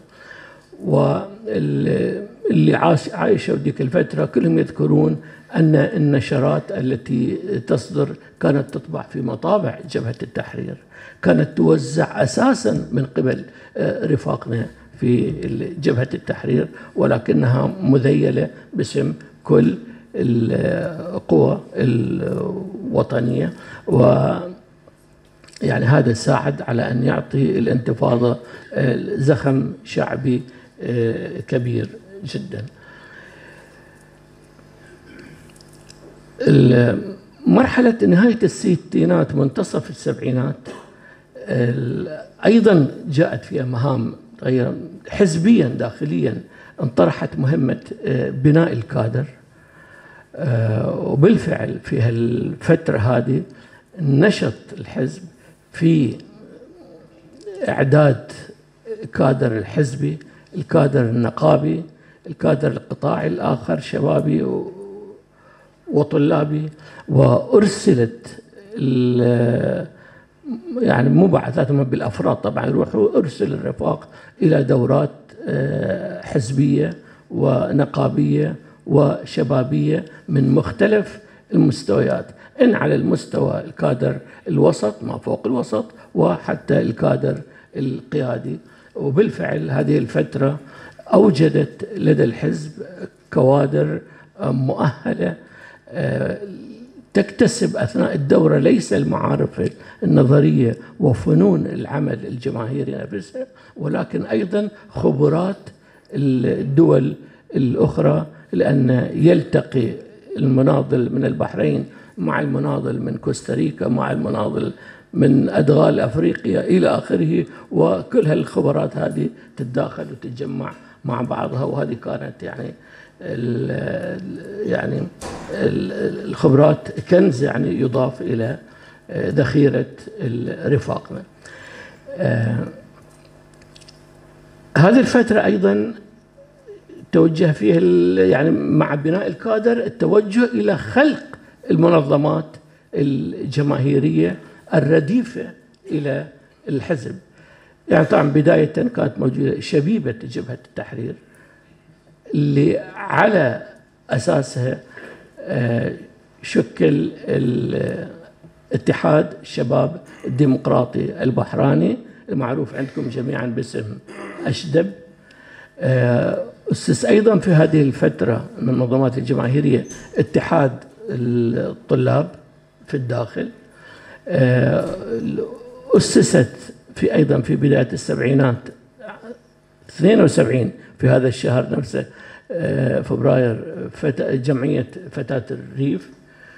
S5: واللي عايشوا ذيك الفترة كلهم يذكرون أن النشرات التي تصدر كانت تطبع في مطابع جبهة التحرير، كانت توزع أساسا من قبل رفاقنا في جبهة التحرير، ولكنها مذيلة باسم كل القوى الوطنية، يعني هذا ساعد على أن يعطي الانتفاضة زخم شعبي كبير جدا. مرحلة نهاية الستينات منتصف السبعينات أيضا جاءت فيها مهام غير حزبيا داخليا، انطرحت مهمة بناء الكادر، وبالفعل في هالفترة هذه نشط الحزب في إعداد كادر الحزبي، الكادر النقابي، الكادر القطاعي الآخر شبابي وطلابي، وأرسلت يعني مو بعثاتهم بالأفراد طبعا، يروحوا أرسل الرفاق إلى دورات حزبية ونقابية وشبابية من مختلف المستويات، إن على المستوى الكادر الوسط ما فوق الوسط وحتى الكادر القيادي. وبالفعل هذه الفترة أوجدت لدى الحزب كوادر مؤهلة تكتسب أثناء الدورة ليس المعارف النظرية وفنون العمل الجماهيري نفسها، ولكن أيضا خبرات الدول الأخرى، لأن يلتقي المناضل من البحرين مع المناضل من كوستاريكا مع المناضل من أدغال أفريقيا إلى آخره، وكل هالخبرات هذه تتداخل وتتجمع مع بعضها، وهذه كانت يعني الخبرات كنز يعني يضاف إلى ذخيرة رفاقنا. هذه الفترة أيضا توجه فيها يعني مع بناء الكادر التوجه إلى خلق المنظمات الجماهيرية الرديفة إلى الحزب. يعني طبعا بداية كانت موجودة شبيبة جبهة التحرير اللي على أساسها شكل اتحاد الشباب الديمقراطي البحراني المعروف عندكم جميعا باسم أشدب. أسس أيضا في هذه الفترة من المنظمات الجماهيرية اتحاد الطلاب في الداخل. أسست أيضا في بداية السبعينات 72 في هذا الشهر نفسه فبراير جمعية فتاة الريف.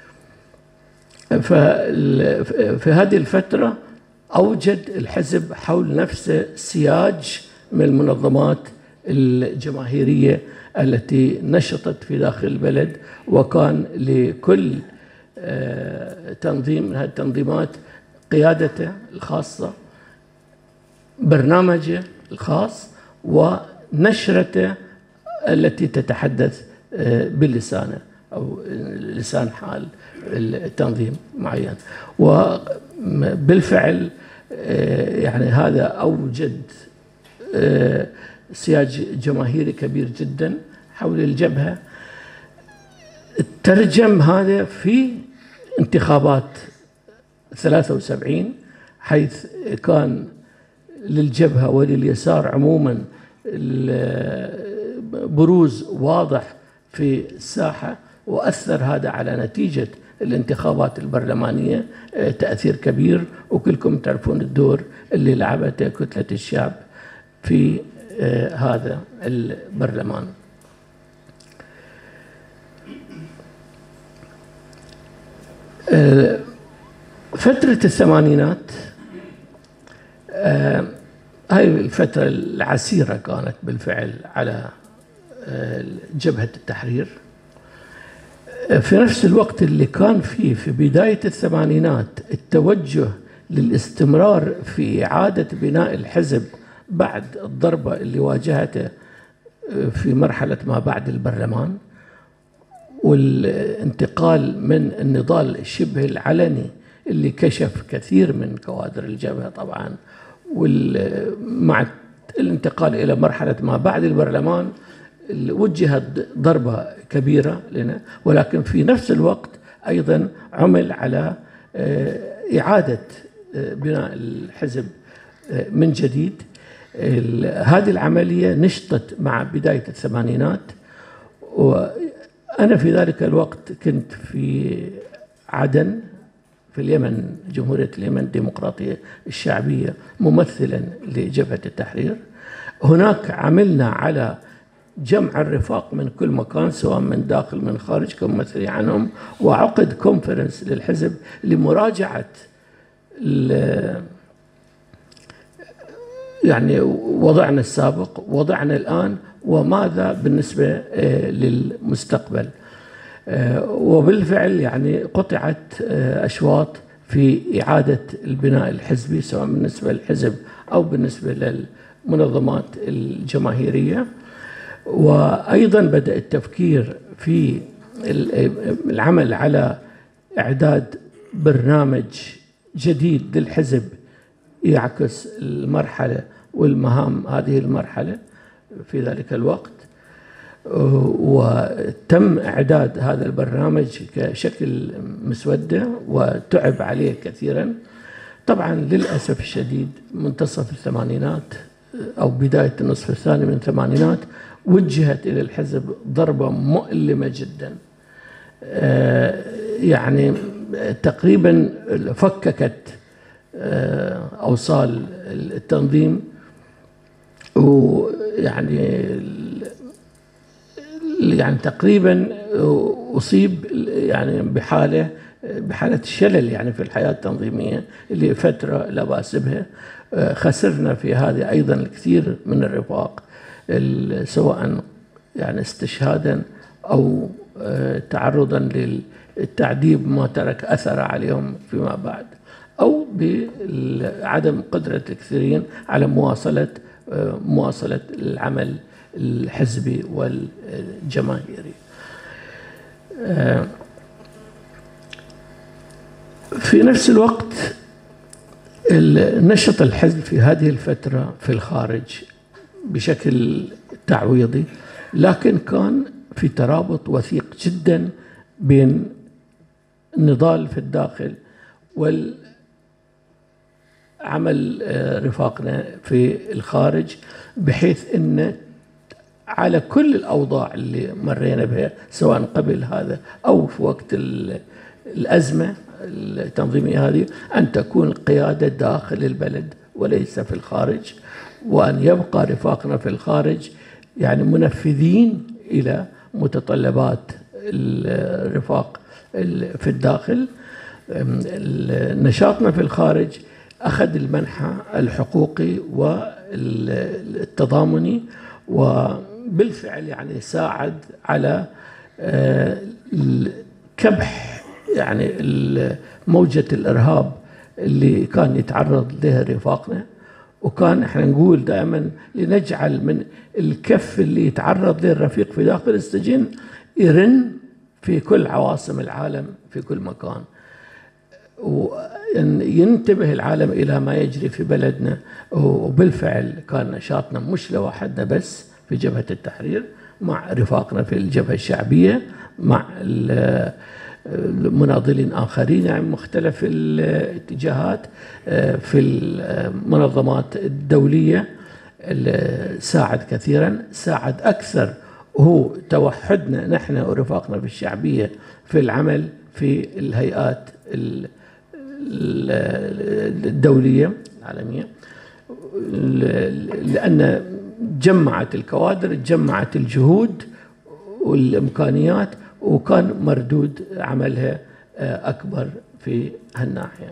S5: في هذه الفترة أوجد الحزب حول نفسه سياج من المنظمات الجماهيرية التي نشطت في داخل البلد، وكان لكل تنظيم من هذه التنظيمات قيادته الخاصة، برنامجه الخاص، ونشرته التي تتحدث بلسانه أو لسان حال التنظيم معين. وبالفعل يعني هذا أوجد سياج جماهيري كبير جدا حول الجبهة. ترجم هذا في انتخابات 73 حيث كان للجبهة ولليسار عموما بروز واضح في الساحة، وأثر هذا على نتيجة الانتخابات البرلمانية تأثير كبير، وكلكم تعرفون الدور اللي لعبته كتلة الشعب في هذا البرلمان. فترة الثمانينات هاي الفترة العسيرة كانت بالفعل على جبهة التحرير. في نفس الوقت اللي كان فيه في بداية الثمانينات التوجه للاستمرار في إعادة بناء الحزب بعد الضربة اللي واجهته في مرحلة ما بعد البرلمان، والانتقال من النضال شبه العلني اللي كشف كثير من كوادر الجبهة طبعا، ومع الانتقال إلى مرحلة ما بعد البرلمان وجهت ضربة كبيرة لنا، ولكن في نفس الوقت أيضا عمل على إعادة بناء الحزب من جديد. هذه العملية نشطت مع بداية الثمانينات، وأنا في ذلك الوقت كنت في عدن في اليمن، جمهورية اليمن الديمقراطية الشعبية، ممثلا لجبهة التحرير. هناك عملنا على جمع الرفاق من كل مكان سواء من داخل من خارج كممثلين عنهم، وعقد كونفرنس للحزب لمراجعة يعني وضعنا السابق، وضعنا الآن، وماذا بالنسبة للمستقبل. وبالفعل يعني قطعت أشواط في إعادة البناء الحزبي سواء بالنسبة للحزب أو بالنسبة للمنظمات الجماهيرية. وأيضا بدأ التفكير في العمل على إعداد برنامج جديد للحزب يعكس المرحلة والمهام هذه المرحلة في ذلك الوقت، وتم إعداد هذا البرنامج كشكل مسودة وتعب عليه كثيرا. طبعا للأسف الشديد منتصف الثمانينات أو بداية النصف الثاني من الثمانينات وجهت إلى الحزب ضربة مؤلمة جدا، يعني تقريبا فككت أوصال التنظيم، ويعني تقريبا أصيب يعني بحالة شلل يعني في الحياة التنظيمية اللي فترة لا بأس بها. خسرنا في هذه أيضا الكثير من الرفاق، سواء يعني استشهادا أو تعرضا للتعذيب ما ترك أثر عليهم فيما بعد، أو بعدم قدرة الكثيرين على مواصلة العمل الحزبي والجماهيري. في نفس الوقت نشط الحزب في هذه الفترة في الخارج بشكل تعويضي، لكن كان في ترابط وثيق جدا بين النضال في الداخل والعمل رفاقنا في الخارج، بحيث أن على كل الأوضاع اللي مرينا بها سواء قبل هذا أو في وقت الأزمة التنظيمية هذه، أن تكون القيادة داخل البلد وليس في الخارج، وأن يبقى رفاقنا في الخارج يعني منفذين إلى متطلبات الرفاق في الداخل. نشاطنا في الخارج أخذ المنحى الحقوقي والتضامني، وبالفعل يعني ساعد على كبح يعني موجة الإرهاب اللي كان يتعرض لها رفاقنا. وكان احنا نقول دائما لنجعل من الكف اللي يتعرض له الرفيق في داخل السجن يرن في كل عواصم العالم في كل مكان، وأن ينتبه العالم إلى ما يجري في بلدنا. وبالفعل كان نشاطنا مش لوحدنا بس في جبهة التحرير، مع رفاقنا في الجبهة الشعبية، مع مناضلين آخرين يعني مختلف الاتجاهات في المنظمات الدولية. ساعد كثيرا، ساعد أكثر هو توحدنا نحن ورفاقنا في الشعبية في العمل في الهيئات الدولية العالمية، لأن جمعت الكوادر، جمعت الجهود والإمكانيات، وكان مردود عملها أكبر في هالناحية.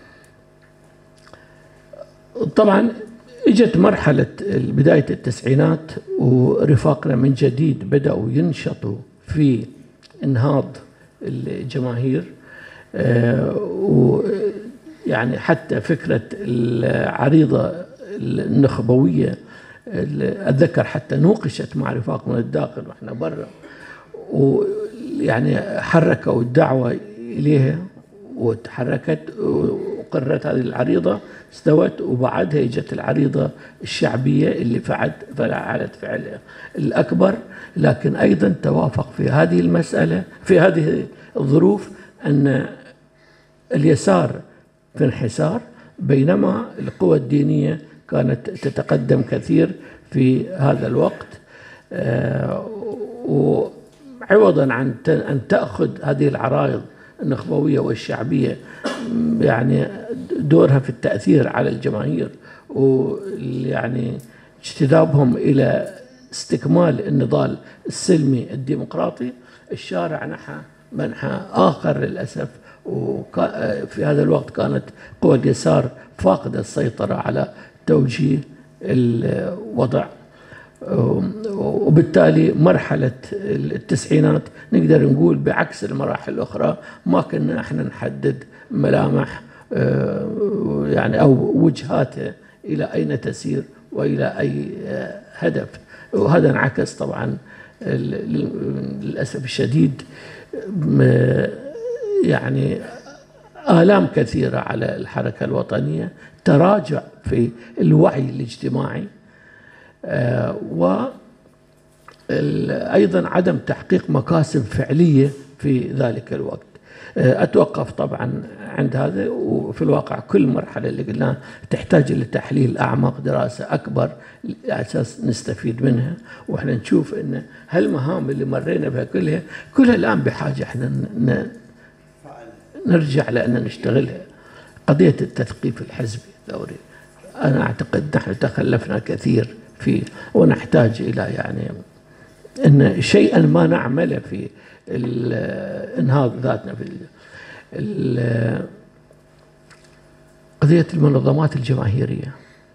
S5: طبعا اجت مرحلة بداية التسعينات ورفاقنا من جديد بدأوا ينشطوا في انهاض الجماهير، ويعني حتى فكرة العريضة النخبوية أتذكر حتى نوقشت مع رفاق من الداخل وإحنا برا، ويعني حركوا الدعوة إليها وتحركت وقررت هذه العريضة، استوت، وبعدها اجت العريضة الشعبية اللي فعلت فعلها الأكبر. لكن أيضا توافق في هذه المسألة في هذه الظروف أن اليسار في انحسار، بينما القوى الدينية كانت تتقدم كثير في هذا الوقت، وعوضا عن أن تأخذ هذه العرائض النخبوية والشعبية يعني دورها في التأثير على الجماهير ويعني اجتذابهم إلى استكمال النضال السلمي الديمقراطي، الشارع نحى منحى آخر للأسف. وفي هذا الوقت كانت قوى اليسار فاقدة السيطرة على توجيه الوضع، وبالتالي مرحلة التسعينات نقدر نقول بعكس المراحل الأخرى ما كنا احنا نحدد ملامح يعني أو وجهاته إلى أين تسير وإلى أي هدف. وهذا انعكس طبعا للأسف الشديد يعني آلام كثيرة على الحركة الوطنية، تراجع في الوعي الاجتماعي، وأيضا عدم تحقيق مكاسب فعلية في ذلك الوقت. أتوقف طبعا عند هذا، وفي الواقع كل مرحلة اللي قلناها تحتاج إلى تحليل أعمق، دراسة أكبر على أساس نستفيد منها، وإحنا نشوف أن هالمهام اللي مرينا بها كلها الآن بحاجة إحنا نرجع لأن نشتغلها. قضية التثقيف الحزبي دوري، أنا أعتقد نحن تخلفنا كثير فيه، ونحتاج إلى يعني أن شيئا ما نعمله في انهاض ذاتنا في قضية المنظمات الجماهيرية.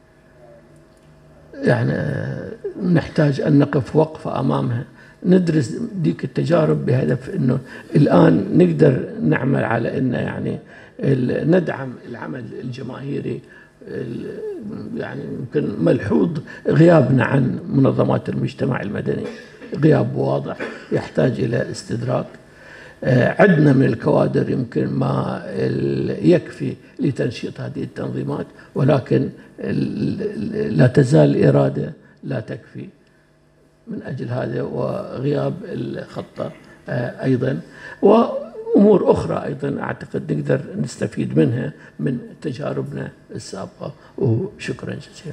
S5: يعني نحتاج أن نقف وقفة أمامها، ندرس ديك التجارب بهدف أنه الآن نقدر نعمل على أنه يعني ندعم العمل الجماهيري. يعني يمكن ملحوظ غيابنا عن منظمات المجتمع المدني، غياب واضح يحتاج إلى استدراك. عندنا من الكوادر يمكن ما يكفي لتنشيط هذه التنظيمات، ولكن لا تزال الإرادة لا تكفي من أجل هذا، وغياب الخطة أيضا، وأمور أخرى أيضا أعتقد نقدر نستفيد منها من تجاربنا السابقة. وشكرا جزيلا.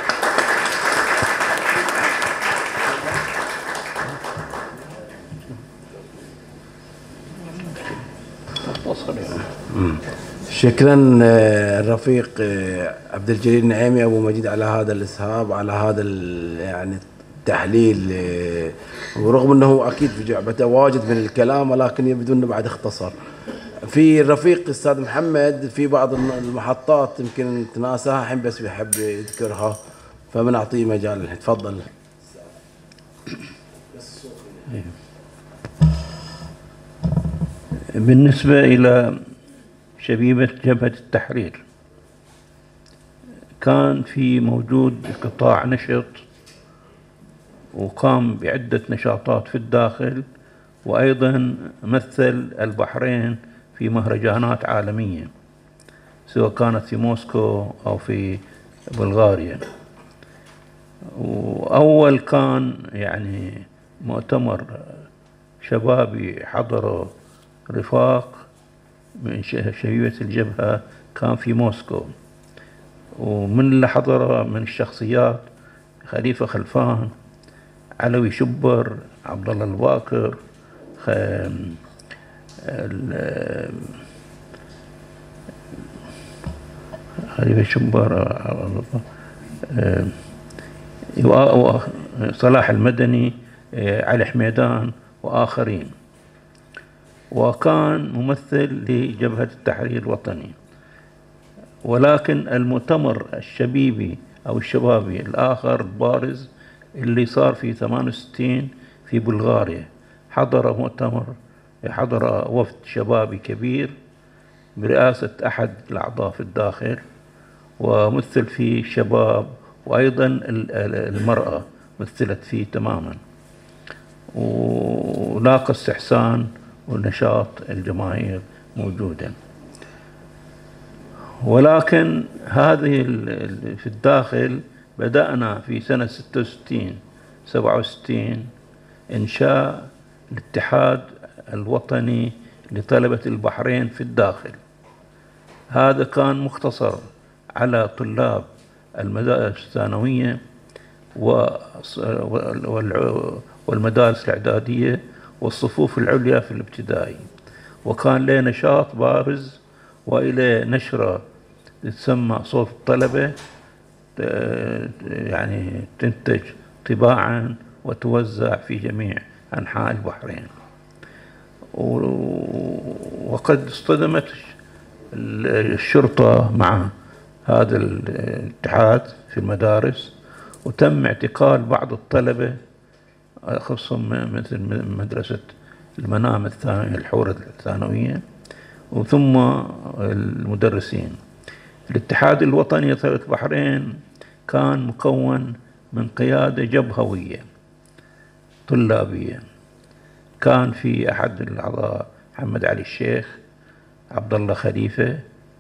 S1: شكرا الرفيق عبد الجليل النعيمي أبو مجيد على هذا الإسهاب، على هذا يعني التحليل، ورغم أنه أكيد في جعبته واجد من الكلام ولكن يبدو أنه بعد اختصر. في الرفيق أستاذ محمد في بعض المحطات يمكن تناساها الحين بس بيحب يذكرها، فبنعطيه مجال. تفضل.
S2: بالنسبة إلى شبيبة جبهة التحرير، كان في موجود قطاع نشط وقام بعدة نشاطات في الداخل، وأيضا مثل البحرين في مهرجانات عالمية سواء كانت في موسكو أو في بلغاريا. وأول كان يعني مؤتمر شبابي حضره رفاق من شبيبة الجبهة كان في موسكو، ومن اللي حضر من الشخصيات خليفة خلفان، علوي شبر، عبد الله الباكر، خليفة شبر، صلاح المدني، علي حميدان وآخرين. وكان ممثل لجبهة التحرير الوطني. ولكن المؤتمر الشبيبي أو الشبابي الآخر بارز اللي صار في 68 في بلغاريا، حضر وفد شبابي كبير برئاسة أحد الأعضاء في الداخل، ومثل فيه الشباب وأيضا المرأة مثلت فيه تماما، ولاقى استحسان ونشاط الجماهير موجودا. ولكن هذه في الداخل بدأنا في سنة 66 67 إنشاء الاتحاد الوطني لطلبة البحرين في الداخل. هذا كان مختصر على طلاب المدارس الثانوية والمدارس الإعدادية والصفوف العليا في الابتدائي، وكان له نشاط بارز وإلى نشرة تسمى صوت الطلبة، يعني تنتج طباعا وتوزع في جميع أنحاء البحرين. وقد اصطدمت الشرطة مع هذا الاتحاد في المدارس، وتم اعتقال بعض الطلبة خصوصا مثل مدرسة المنام الثانوية الحورة الثانوية، وثم المدرسين. الاتحاد الوطني لطلبة البحرين كان مكون من قيادة جبهوية طلابية، كان في أحد الأعضاء محمد علي الشيخ، عبد الله خليفة،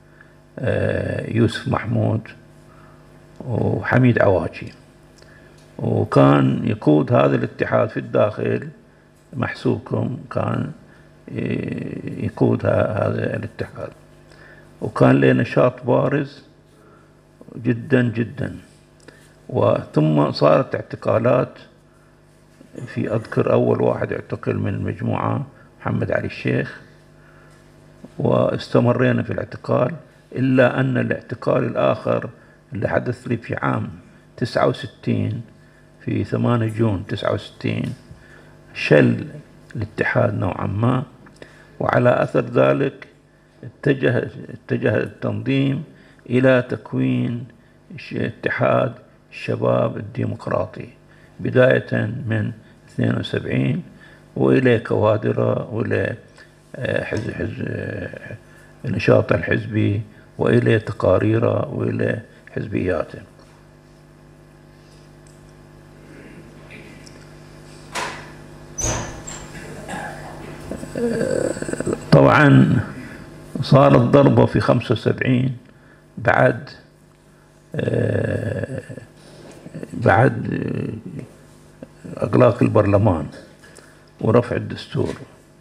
S2: يوسف محمود، وحميد عواجي. وكان يقود هذا الاتحاد في الداخل محسوبكم، كان يقود هذا الاتحاد، وكان له نشاط بارز جدا جدا. وثم صارت اعتقالات، في أذكر أول واحد اعتقل من المجموعة محمد علي الشيخ، واستمرينا في الاعتقال، إلا أن الاعتقال الآخر اللي حدث لي في عام 69 في 8 جون 69 شل الاتحاد نوعا ما، وعلى أثر ذلك اتجه التنظيم إلى تكوين اتحاد الشباب الديمقراطي بداية من 72 وإلى كوادره وإلى النشاط الحزبي وإلى تقاريره وإلى حزبياته. طبعا صارت ضربة في 75 بعد إغلاق البرلمان ورفع الدستور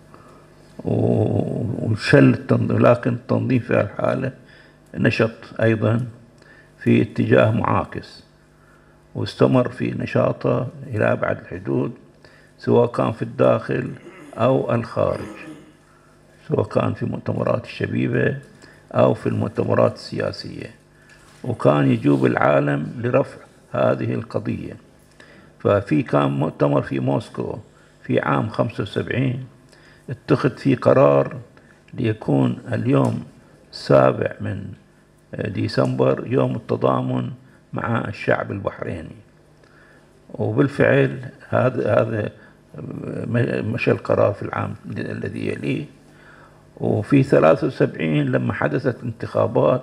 S2: وشل لكن التنظيم في الحالة نشط أيضا في اتجاه معاكس، واستمر في نشاطه إلى أبعد الحدود، سواء كان في الداخل أو الخارج، سواء كان في مؤتمرات الشبيبة أو في المؤتمرات السياسية، وكان يجوب العالم لرفع هذه القضية. ففي كان مؤتمر في موسكو في عام 75 اتخذ فيه قرار ليكون اليوم 7 من ديسمبر يوم التضامن مع الشعب البحريني، وبالفعل هذا مشى القرار في العام الذي يليه. وفي 73 لما حدثت انتخابات،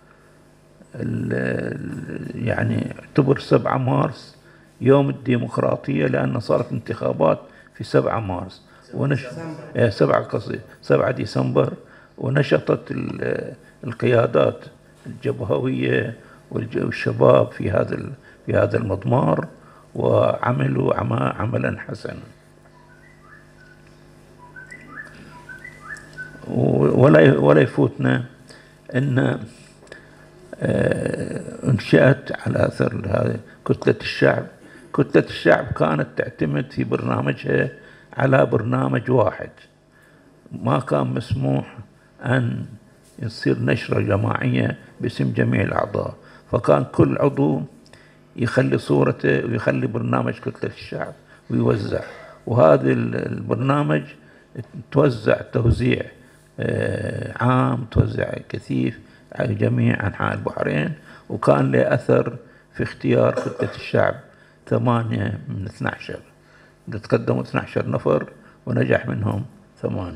S2: يعني اعتبر 7 مارس يوم الديمقراطية، لأن صارت انتخابات في 7 مارس 7 ديسمبر، ونشطت القيادات الجبهوية والشباب في هذا المضمار، وعملوا عملا حسنا. ولا يفوتنا أن انشأت على أثر هذه كتلة الشعب. كتلة الشعب كانت تعتمد في برنامجها على برنامج واحد، ما كان مسموح أن يصير نشرة جماعية باسم جميع الأعضاء، فكان كل عضو يخلي صورته ويخلي برنامج كتلة الشعب ويوزع، وهذا البرنامج توزع توزيع عام، توزع كثيف على جميع أنحاء البحرين، وكان له أثر في اختيار كتلة الشعب 8 من 12. تقدموا 12 نفر ونجح منهم 8.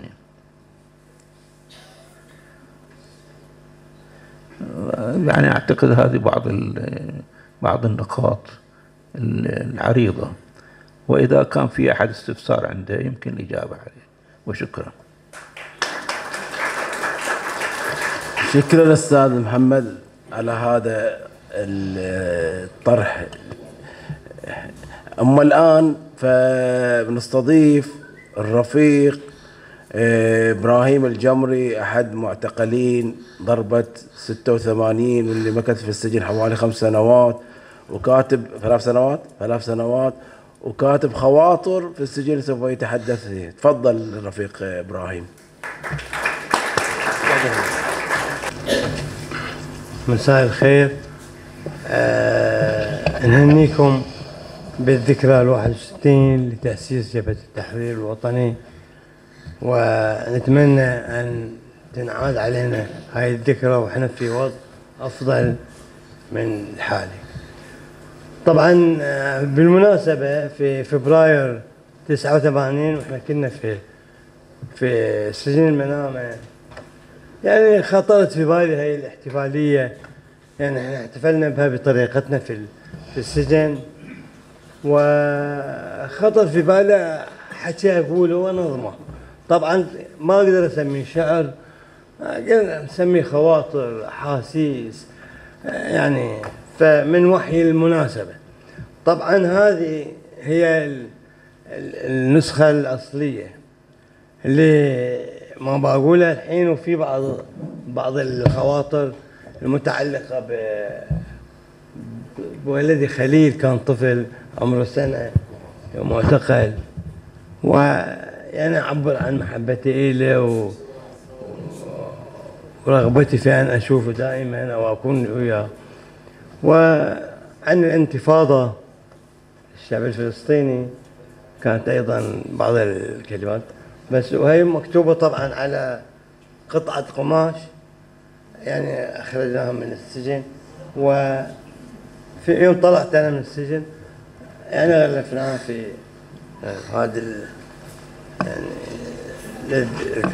S2: يعني أعتقد هذه بعض النقاط العريضة، وإذا كان في أحد استفسار عنده يمكن الإجابة عليه، وشكرا.
S1: شكرا أستاذ محمد على هذا الطرح. أما الآن فبنستضيف الرفيق إبراهيم الجمري، أحد معتقلين ضربة 86 واللي مكث في السجن حوالي 5 سنوات، وكاتب 3 سنوات وكاتب خواطر في السجن سوف يتحدث فيه. تفضل الرفيق إبراهيم.
S6: مساء الخير. نهنيكم بالذكرى 61 لتأسيس جبهة التحرير الوطني، ونتمنى أن تنعاد علينا هاي الذكرى وإحنا في وضع أفضل من الحالي. طبعا بالمناسبة في فبراير 89 وإحنا كنا في سجن المنامة، يعني خطرت في بالي هاي الاحتفالية، يعني احنا احتفلنا بها بطريقتنا في السجن، وخطر في بالي حكي أقوله ونظمه. طبعا ما أقدر أسميه شعر، نسميه خواطر، أحاسيس، يعني فمن وحي المناسبة. طبعا هذه هي النسخة الأصلية اللي ما بقولها الحين، وفي بعض الخواطر المتعلقة بولدي خليل، كان طفل عمره 1 سنة معتقل، ويعني أعبر عن محبتي إليه ورغبتي في أن أشوفه دائما أو أكون وياه. وعن الانتفاضة الشعب الفلسطيني كانت أيضا بعض الكلمات، بس وهي مكتوبة طبعا على قطعة قماش، يعني أخرجناها من السجن، وفي يوم طلعت أنا من السجن يعني غلفناها في هذا يعني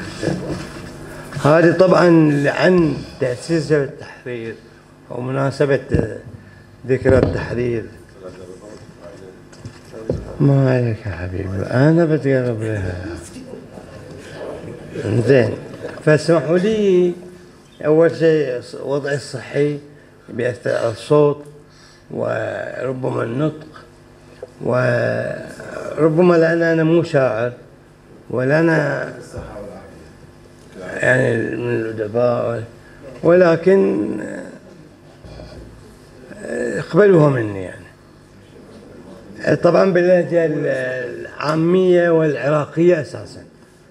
S6: هذه طبعا عن تأسيس جبهة التحرير ومناسبة ذكرى التحرير. ما عليك يا حبيبي، أنا بتقرب لها. زين، فاسمحوا لي أول شيء وضعي الصحي بيأثر على الصوت وربما النطق، وربما لأن أنا مو شاعر ولا أنا يعني من الأدباء، ولكن اقبلوها مني يعني. طبعا باللهجة العامية والعراقية أساسا.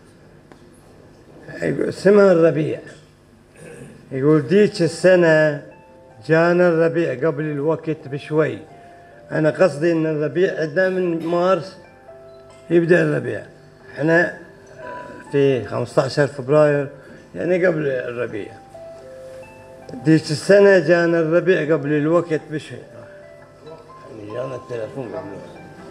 S6: اسمها الربيع. يقول ديك السنة جانا الربيع قبل الوقت بشوي. أنا قصدي إن الربيع عندنا من مارس يبدأ الربيع، إحنا في 15 فبراير يعني قبل الربيع. ديك السنة جانا الربيع قبل الوقت بشوي. يعني جانا التلفون قبل.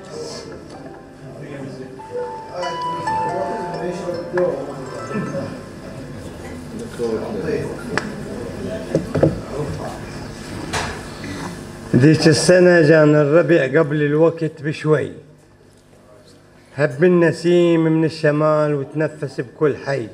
S6: ذيك السنة جانا الربيع قبل الوقت بشوي، هب النسيم من الشمال وتنفس بكل حي،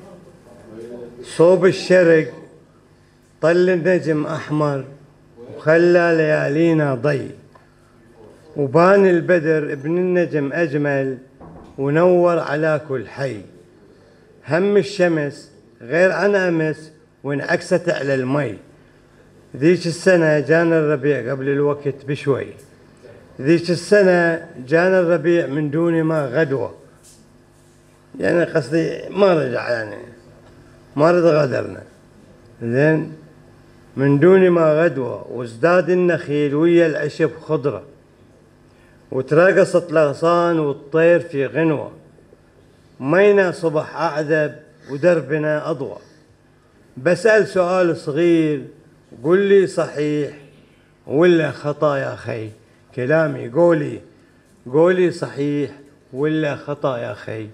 S6: صوب الشرق طل النجم أحمر وخلى ليالينا ضي، وبان البدر ابن النجم أجمل ونور على كل حي، هم الشمس غير عن أمس وانعكست على المي. ذيك السنة جانا الربيع قبل الوقت بشوي، ذيك السنة جانا الربيع من دون ما غدوة، يعني قصدي ما رجع يعني ما رد غدرنا، زين، من دون ما غدوة، وازداد النخيل ويا العشب خضرة، وتراقصت الأغصان والطير في غنوة، مينا صبح أعذب ودربنا أضوى. بسأل سؤال صغير قل لي صحيح ولا خطأ يا خي، كلامي قولي صحيح ولا خطأ يا خي.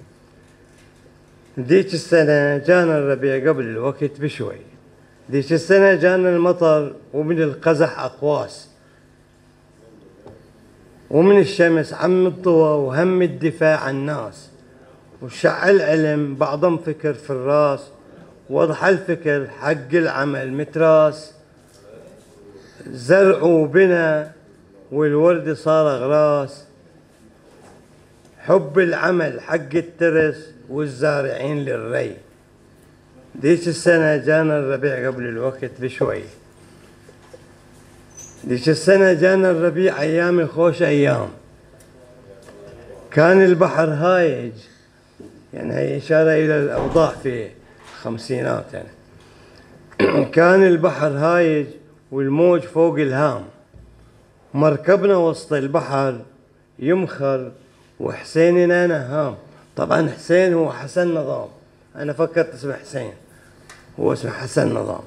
S6: ذيك السنة جانا الربيع قبل الوقت بشوي، ذيك السنة جانا المطر ومن القزح أقواس، ومن الشمس عم الضوى وهم الدفاع عن الناس، وشع العلم بعضهم فكر في الراس، وضح الفكر حق العمل متراس، زرع وبنى والورد صار غراس، حب العمل حق الترس والزارعين للري. ذيك السنة جانا الربيع قبل الوقت بشوي، ذيك السنة جانا الربيع أيام خوش أيام، كان البحر هايج، يعني هي إشارة إلى الأوضاع في الخمسينات يعني. كان البحر هايج والموج فوق الهام، مركبنا وسط البحر يمخر وحسيننا نهام. طبعا حسين هو حسن نظام، أنا فكرت اسمه حسين، هو اسمه حسن نظام.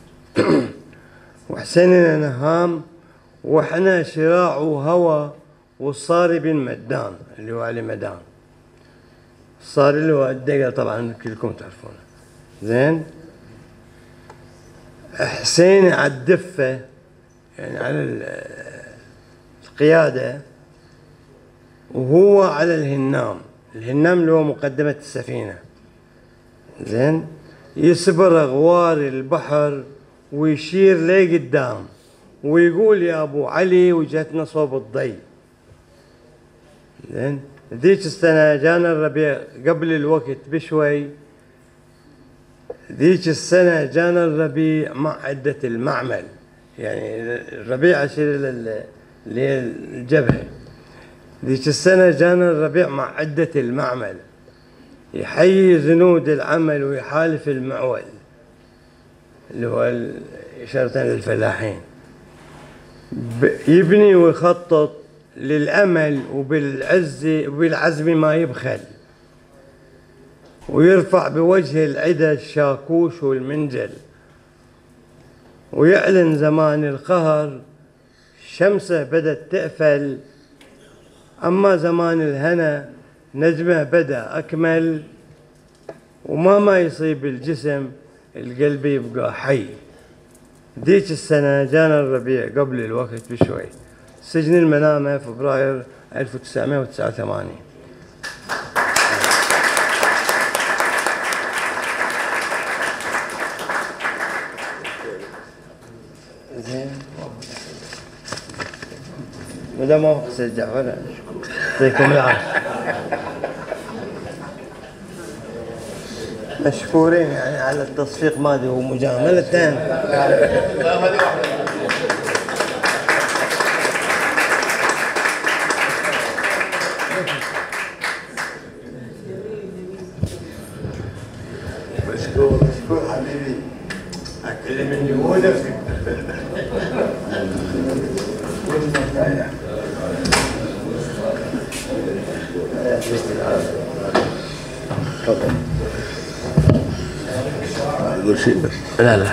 S6: وحسيننا نهام وإحنا شراع وهوى، والصاري بن مدان اللي هو علي مدان، الصاري اللي هو الدقل طبعا كلكم تعرفونه، زين. حسين على الدفة يعني على القيادة، وهو على الهنام اللي هو مقدمة السفينة، زين، يسبر أغوار البحر ويشير لي قدام ويقول يا أبو علي وجهتنا صوب الضي، زين. ذيك السنة جانا الربيع قبل الوقت بشوي، ذيك السنة جانا الربيع مع عدة المعمل، يعني الربيع أشير اللي هي الجبهة. ذيك السنة جانا الربيع مع عدة المعمل، يحيي زنود العمل ويحالف المعول، اللي هو إشارة للفلاحين، يبني ويخطط للأمل وبالعزم ما يبخل، ويرفع بوجه العدا الشاكوش والمنجل، ويعلن زمان القهر شمسه بدت تأفل، أما زمان الهنا نجمه بدأ أكمل، وما يصيب الجسم القلب يبقى حي. ذيك السنة جانا الربيع قبل الوقت بشوي، سجن المنامة فبراير 1989. زين ولا ما هو حسين جعفر يعطيكم العافيه. مشكورين يعني على التصفيق ماذي ومجاملة.
S7: مشكور حبيبي. أكل من جهودك.
S1: تفضل. يقول شيء بس. لا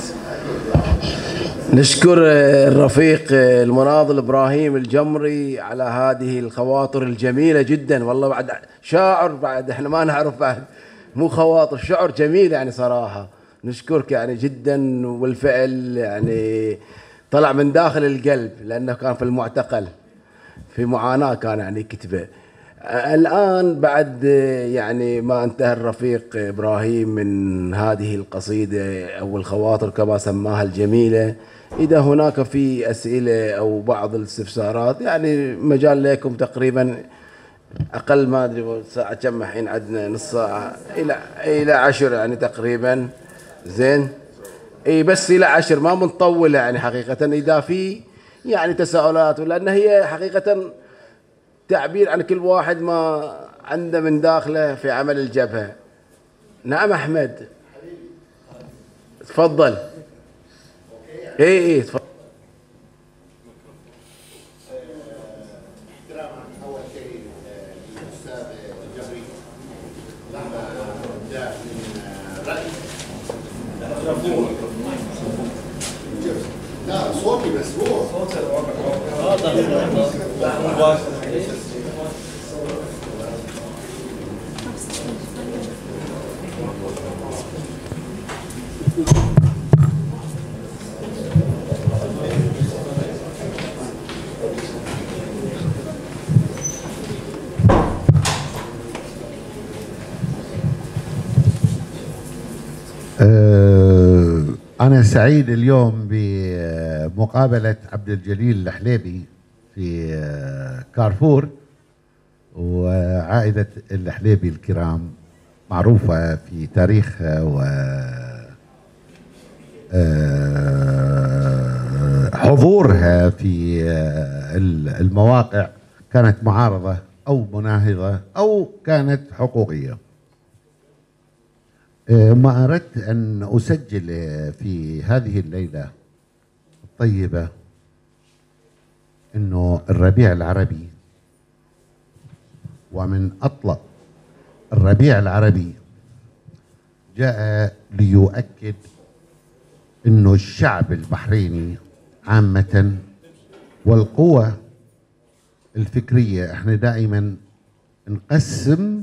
S1: نشكر الرفيق المناضل إبراهيم الجمري على هذه الخواطر الجميلة جدا. والله بعد شاعر، بعد احنا ما نعرف، بعد مو خواطر، شعر جميل يعني صراحة. نشكرك يعني جدا، والفعل يعني طلع من داخل القلب، لأنه كان في المعتقل في معاناة كان يعني كتبه. الآن بعد يعني ما انتهى الرفيق إبراهيم من هذه القصيدة أو الخواطر كما سماها الجميلة، إذا هناك في أسئلة أو بعض الاستفسارات يعني مجال لكم. تقريبا أقل ما أدري ساعة كم الحين عندنا، نص ساعة إلى 10 يعني تقريبا. زين إي بس إلى 10 ما بنطول يعني حقيقة. إذا في يعني تساؤلات، لأن هي حقيقة تعبير عن كل واحد ما عنده من داخله في عمل الجبهة. نعم أحمد تفضل. اي تفضل.
S7: احتراما اول شيء للاستاذ الجبري لما جاء من راي لا صوتي بس هو
S8: أنا سعيد اليوم بمقابلة عبد الجليل الحليبي في كارفور. وعائلة الحليبي الكرام معروفة في تاريخها وحضورها في المواقع، كانت معارضة أو مناهضة أو كانت حقوقية. ما أردت أن أسجل في هذه الليلة الطيبة أنه الربيع العربي، ومن أطلق الربيع العربي، جاء ليؤكد أنه الشعب البحريني عامة والقوى الفكرية، احنا دائما نقسم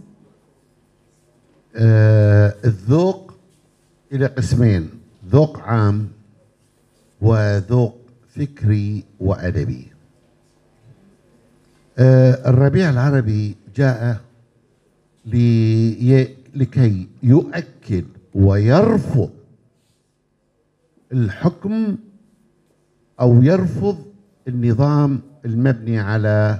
S8: الذوق إلى قسمين: ذوق عام وذوق فكري وأدبي. الربيع العربي جاء لكي يؤكد ويرفض الحكم أو يرفض النظام المبني على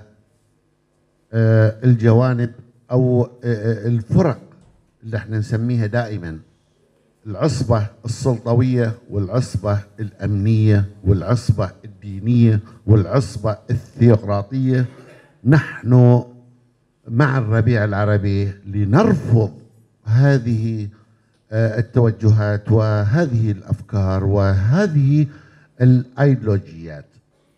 S8: الجوانب أو الفرق اللي احنا نسميها دائما العصبة السلطوية والعصبة الأمنية والعصبة الدينية والعصبة الثيوقراطية. نحن مع الربيع العربي لنرفض هذه التوجهات وهذه الأفكار وهذه الأيديولوجيات،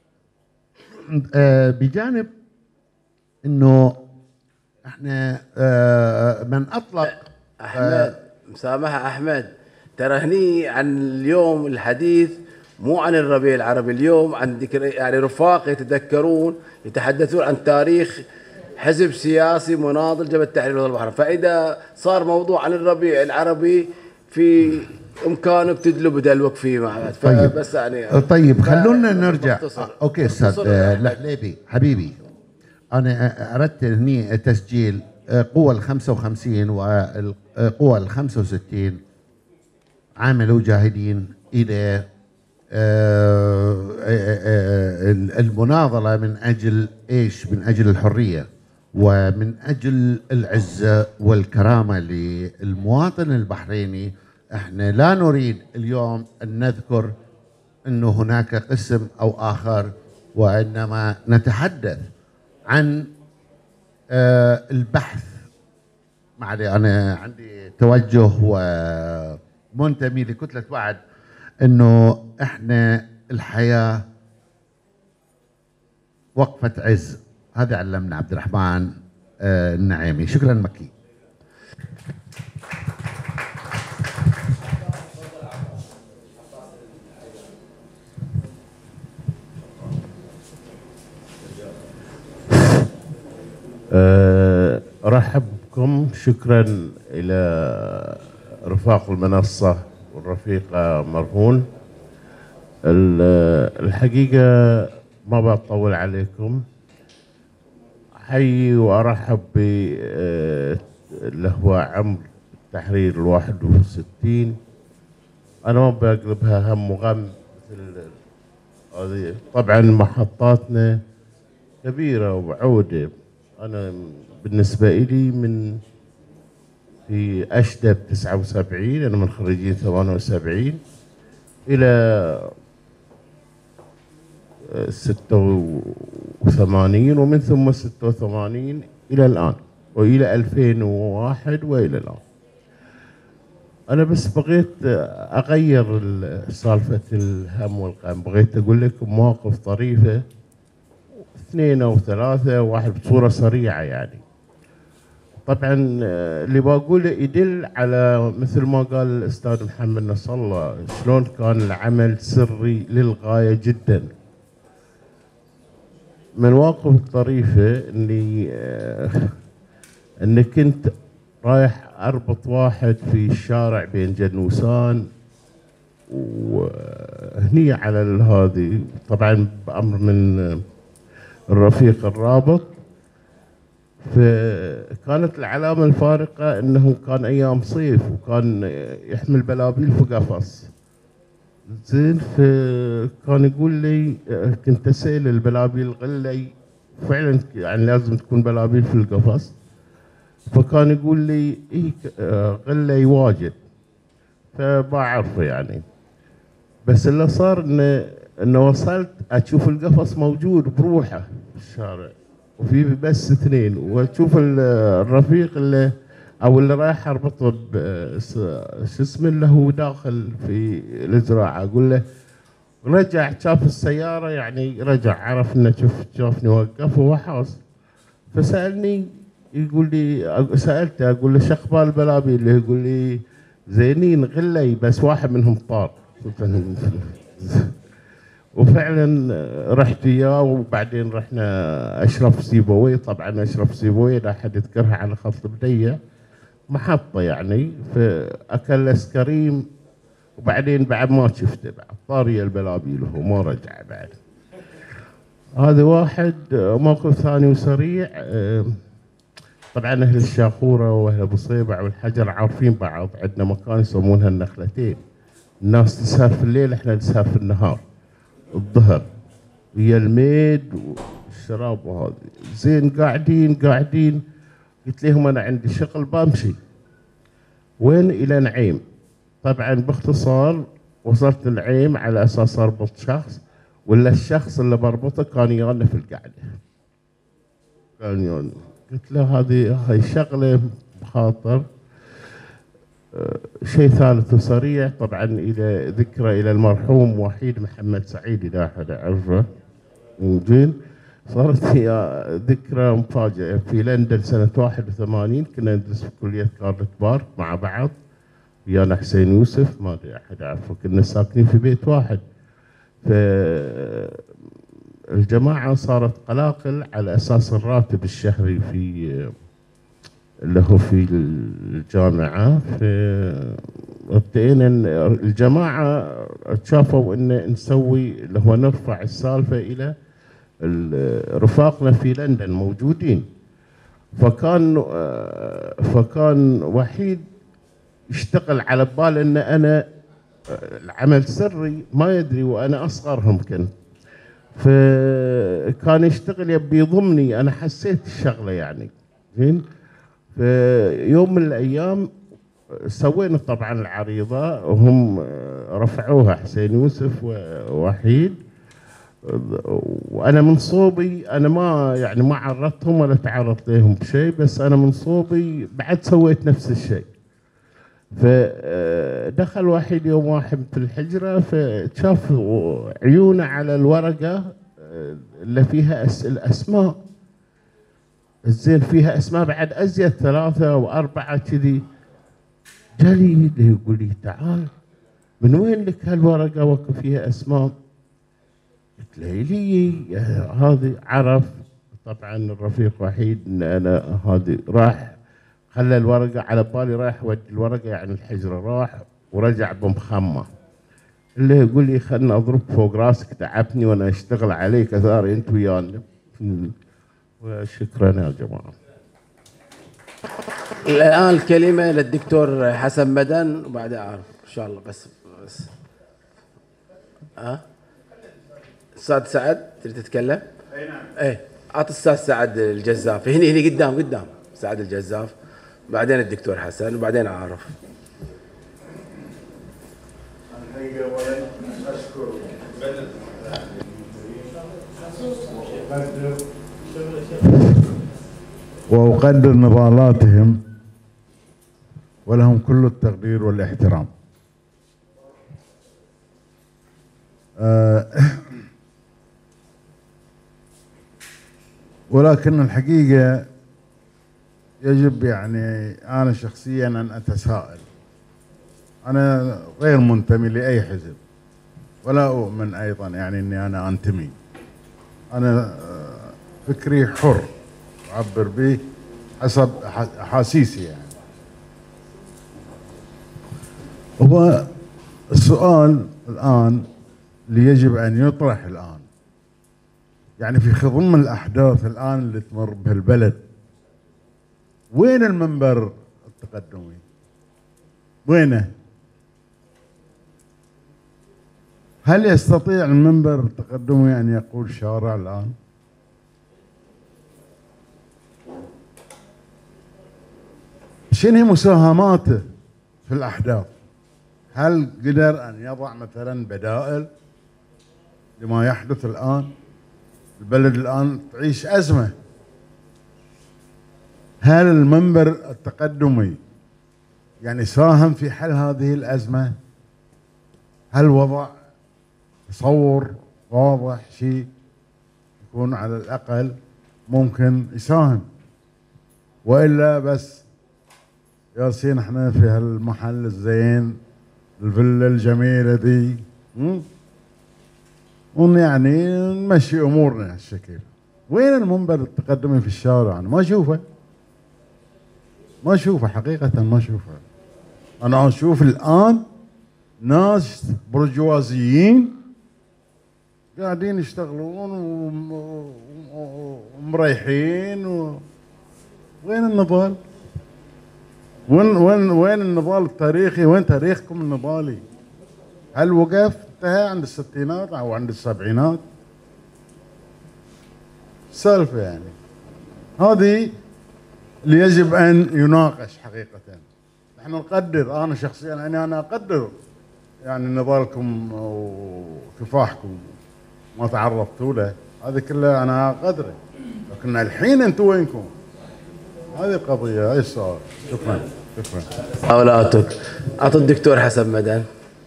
S8: بجانب أنه احنا من أطلق
S1: أحمد مسامحة أحمد، ترى هني عن اليوم الحديث مو عن الربيع العربي، اليوم عن ذكر يعني رفاق يتذكرون يتحدثون عن تاريخ حزب سياسي مناضل جبهة التحرير الوطني البحر. فإذا صار موضوع عن الربيع العربي في إمكانه بتدلوا بدلوك فيه معه.
S8: طيب
S1: بس يعني
S8: طيب خلونا نرجع. أوكي أستاذ الحليبي حبيبي، أنا أردت هني تسجيل قوى ال55 والقوى ال65 عملوا جاهدين إلى المناضلة من أجل إيش؟ من أجل الحرية ومن أجل العزة والكرامة للمواطن البحريني. احنا لا نريد اليوم أن نذكر أنه هناك قسم أو آخر، وإنما نتحدث عن البحث. معلي أنا عندي توجه ومنتمي لكتلة وعد أنه إحنا الحياة وقفة عز. هذا علمنا عبد الرحمن النعيمي. شكرا مكي.
S9: أرحب بكم. شكرا إلى رفاق المنصة والرفيقة مرهون. الحقيقة ما بطول عليكم. حي وأرحب اللي هو عمر التحرير 61. أنا ما بقلبها هم وغم مثل هذه. طبعا محطاتنا كبيرة وبعودة. أنا بالنسبة إلي من في أشدب 79، أنا من خريجين 78 إلى 86، ومن ثم 86 إلى الآن، وإلى 2001 وإلى الآن. أنا بس بغيت أغير سالفة الهم والغم. بغيت أقول لكم مواقف طريفة، 2 أو 3، واحد بصورة سريعة يعني. طبعا اللي بقوله يدل على مثل ما قال الأستاذ محمد نصر الله شلون كان العمل سري للغاية جدا. من المواقف الطريفة اني كنت رايح اربط واحد في الشارع بين جنوسان وهني على هذه، طبعا بأمر من الرفيق الرابط. فكانت العلامة الفارقة انه كان ايام صيف وكان يحمل بلابيل في قفص. زين، فكان يقول لي كنت اسال البلابيل غلي، فعلا يعني لازم تكون بلابيل في القفص. فكان يقول لي ايه غلي واجد، فبعرفه يعني. بس اللي صار انه وصلت اشوف القفص موجود بروحه في الشارع وفي بس 2، واشوف الرفيق اللي رايح اربطه شو اسمه اللي هو داخل في الزراعه. اقول له رجع، شاف السياره يعني رجع، عرف انه شافني وقف وحاس. فسالني يقول لي، سالته اقول له شخبال البلابيل؟ اللي يقول لي زينين غلي بس واحد منهم طار. وفعلا رحت وياه، وبعدين رحنا اشرف سيبوي. طبعا اشرف سيبوي لا احد يذكرها على خط بديه، محطه يعني. فاكل اسكريم، وبعدين بعد ما شفته بعد طاري البلابيل وهو ما رجع بعد. هذا واحد. موقف ثاني وسريع. طبعا اهل الشاخوره واهل ابو صيبع والحجر عارفين بعض. عندنا مكان يسمونها النخلتين. الناس تسهر في الليل، احنا نسهر في النهار الظهر ويا الميد والشراب وهذا. زين، قاعدين قلت لهم انا عندي شغل بمشي. وين؟ الى نعيم. طبعا باختصار وصلت النعيم على اساس اربط شخص، ولا الشخص اللي بربطه كان يانا في القعده. كان يانا. قلت له هاي شغله بخاطر. شيء ثالث وسريع، طبعا الى ذكرى الى المرحوم وحيد محمد سعيد اذا احد يعرفه. زين، صارت هي ذكرى مفاجئه في لندن سنه 81. كنا ندرس في كليه كارلت بارك مع بعض، ويانا حسين يوسف، ما ادري احد يعرفه. كنا ساكنين في بيت واحد. فالجماعه صارت قلاقل على اساس الراتب الشهري في اللي هو في الجامعة. فابتدينا الجماعة شافوا ان نسوي اللي هو نرفع السالفة الى رفاقنا في لندن موجودين. فكان وحيد يشتغل على بال ان انا العمل سري ما يدري، وانا اصغرهم كنت. فكان يشتغل يبي يضمني، انا حسيت الشغله يعني زين. في يوم من الايام سوينا طبعا العريضه، وهم رفعوها حسين يوسف ووحيد، وانا من صوبي انا ما عرضتهم ولا تعرضت لهم بشيء، بس انا من صوبي بعد سويت نفس الشيء. فدخل وحيد يوم واحد في الحجره، فشاف عيونه على الورقه اللي فيها الاسماء الزين، فيها اسماء بعد ازيد 3 أو 4 كذي. جالي يقول لي تعال من وين لك هالورقه وقف فيها اسماء؟ قلت له لي هذه. عرف طبعا الرفيق وحيد ان انا هذه، راح خلى الورقه على بالي، راح ودي الورقه يعني الحجره، راح ورجع بمخمه. اللي يقول لي خلنا اضرب فوق راسك، تعبني وانا اشتغل عليك اثاري انت ويانا. وشكرا يا جماعه.
S1: الآن الكلمة للدكتور حسن مدن وبعدها أعرف إن شاء الله. بس أستاذ سعد تريد تتكلم؟ أي نعم. إيه أعطي الأستاذ سعد الجزاف، هني قدام سعد الجزاف، بعدين الدكتور حسن وبعدين أعرف.
S7: الحقيقة أولا أشكر وأقدر نضالاتهم ولهم كل التقدير والاحترام. ولكن الحقيقة يجب يعني أنا شخصيا أن أتساءل. أنا غير منتمي لأي حزب ولا أؤمن أيضا يعني أني أنا أنتمي. أنا فكري حر أعبر به حسب أحاسيسي يعني. هو السؤال الآن اللي يجب أن يطرح الآن، يعني في خضم الأحداث الآن اللي تمر بهالبلد، وين المنبر التقدمي؟ وينه؟ هل يستطيع المنبر التقدمي أن يقود شارع الآن؟ شنو مساهماته في الأحداث؟ هل قدر أن يضع مثلا بدائل لما يحدث الآن؟ البلد الآن تعيش أزمة. هل المنبر التقدمي يعني ساهم في حل هذه الأزمة؟ هل وضع تصور واضح شيء يكون على الأقل ممكن يساهم؟ وإلا بس ياسين احنا في هالمحل الزين الفيلا الجميلة ذي يعني نمشي أمورنا هالشكل. وين المنبر التقدمي في الشارع؟ أنا ما أشوفه حقيقة، ما أشوفه. أنا أشوف الآن ناس برجوازيين قاعدين يشتغلون ومريحين وين النضال؟ وين النضال التاريخي؟ وين تاريخكم النضالي؟ هل وقف انتهى عند الستينات او عند السبعينات؟ سالفة يعني هذه اللي يجب ان يناقش حقيقة. نحن نقدر، انا شخصيا يعني انا اقدر يعني نضالكم وكفاحكم ما تعرضتوا له، هذه كلها انا اقدره، لكن الحين انتم وينكم؟ هذه القضية. اي السؤال؟ شكرا.
S1: حولاتك. اعطي الدكتور حسن مدن.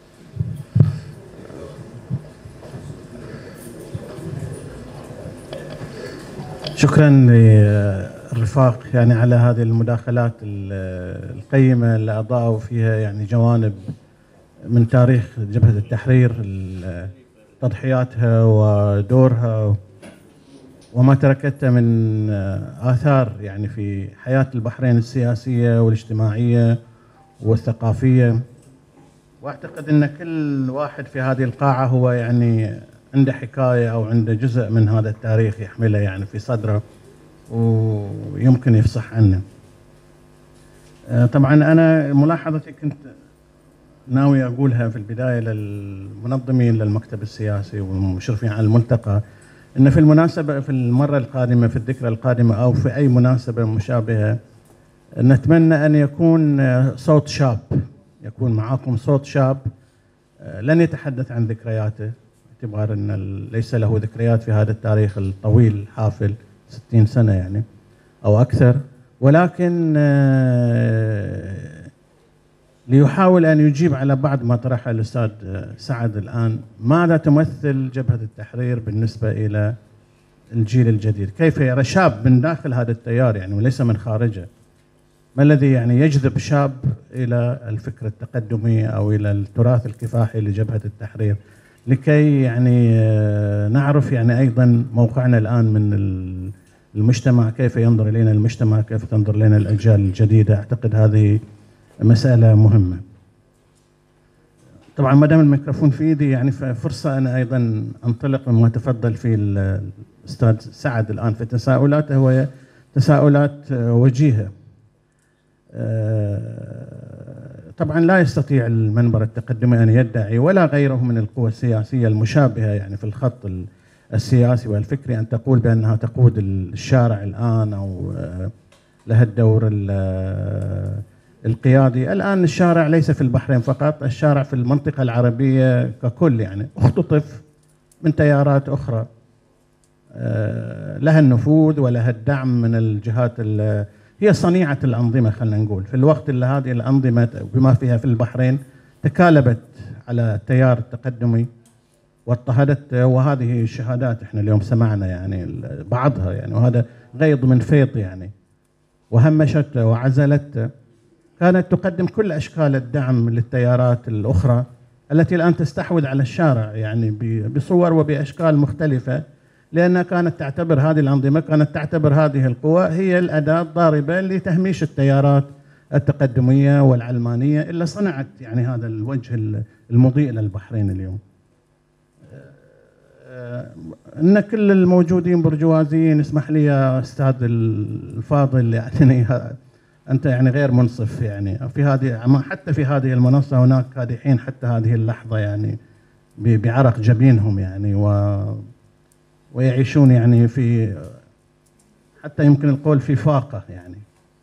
S10: شكرا للرفاق يعني على هذه المداخلات القيمة اللي أضاءوا فيها يعني جوانب من تاريخ جبهة التحرير، تضحياتها ودورها وما تركته من آثار يعني في حياة البحرين السياسية والاجتماعية والثقافية. وأعتقد أن كل واحد في هذه القاعة هو يعني عنده حكاية أو عنده جزء من هذا التاريخ يحمله يعني في صدره ويمكن يفصح عنه. طبعا أنا ملاحظتي كنت ناوي أقولها في البداية للمنظمين للمكتب السياسي والمشرفين على الملتقى، إن في المناسبة في المرة القادمة في الذكرى القادمة أو في أي مناسبة مشابهة نتمنى أن يكون صوت شاب، يكون معاكم صوت شاب لن يتحدث عن ذكرياته، باعتبار أن ليس له ذكريات في هذا التاريخ الطويل الحافل 60 سنة يعني أو أكثر، ولكن ليحاول أن يجيب على بعض ما طرحه الأستاذ سعد الآن. ماذا تمثل جبهة التحرير بالنسبة إلى الجيل الجديد؟ كيف يرى شاب من داخل هذا التيار يعني وليس من خارجه؟ ما الذي يعني يجذب شاب إلى الفكر التقدمي أو إلى التراث الكفاحي لجبهة التحرير، لكي يعني نعرف يعني أيضا موقعنا الآن من المجتمع، كيف ينظر إلينا المجتمع، كيف تنظر إلينا الأجيال الجديدة. أعتقد هذه مسألة مهمة. طبعا ما دام الميكروفون في ايدي يعني فرصة أنا أيضا أنطلق مما تفضل فيه الأستاذ سعد الآن في تساؤلاته، وهي تساؤلات وجيهة. طبعا لا يستطيع المنبر التقدمي أن يدعي ولا غيره من القوى السياسية المشابهة يعني في الخط السياسي والفكري أن تقول بأنها تقود الشارع الآن أو لها الدور القيادي. الآن الشارع ليس في البحرين فقط، الشارع في المنطقة العربية ككل يعني اختطف من تيارات أخرى لها النفوذ ولها الدعم من الجهات هي صنيعة الأنظمة. خلينا نقول في الوقت اللي هذه الأنظمة بما فيها في البحرين تكالبت على التيار التقدمي واضطهدت، وهذه الشهادات احنا اليوم سمعنا يعني بعضها يعني، وهذا غيض من فيض يعني، وهمشت وعزلت. كانت تقدم كل أشكال الدعم للتيارات الأخرى التي الآن تستحوذ على الشارع يعني بصور وبأشكال مختلفة، لأنها كانت تعتبر هذه الأنظمة، كانت تعتبر هذه القوى هي الأداة الضاربة لتهميش التيارات التقدمية والعلمانية اللي صنعت يعني هذا الوجه المضيء للبحرين اليوم. إن كل الموجودين برجوازيين، اسمح لي يا أستاذ الفاضل يعني أنت يعني غير منصف يعني في هذه، حتى في هذه المنصة هناك كادحين حتى هذه اللحظة يعني بعرق جبينهم يعني ويعيشون يعني في حتى يمكن القول في فاقة يعني.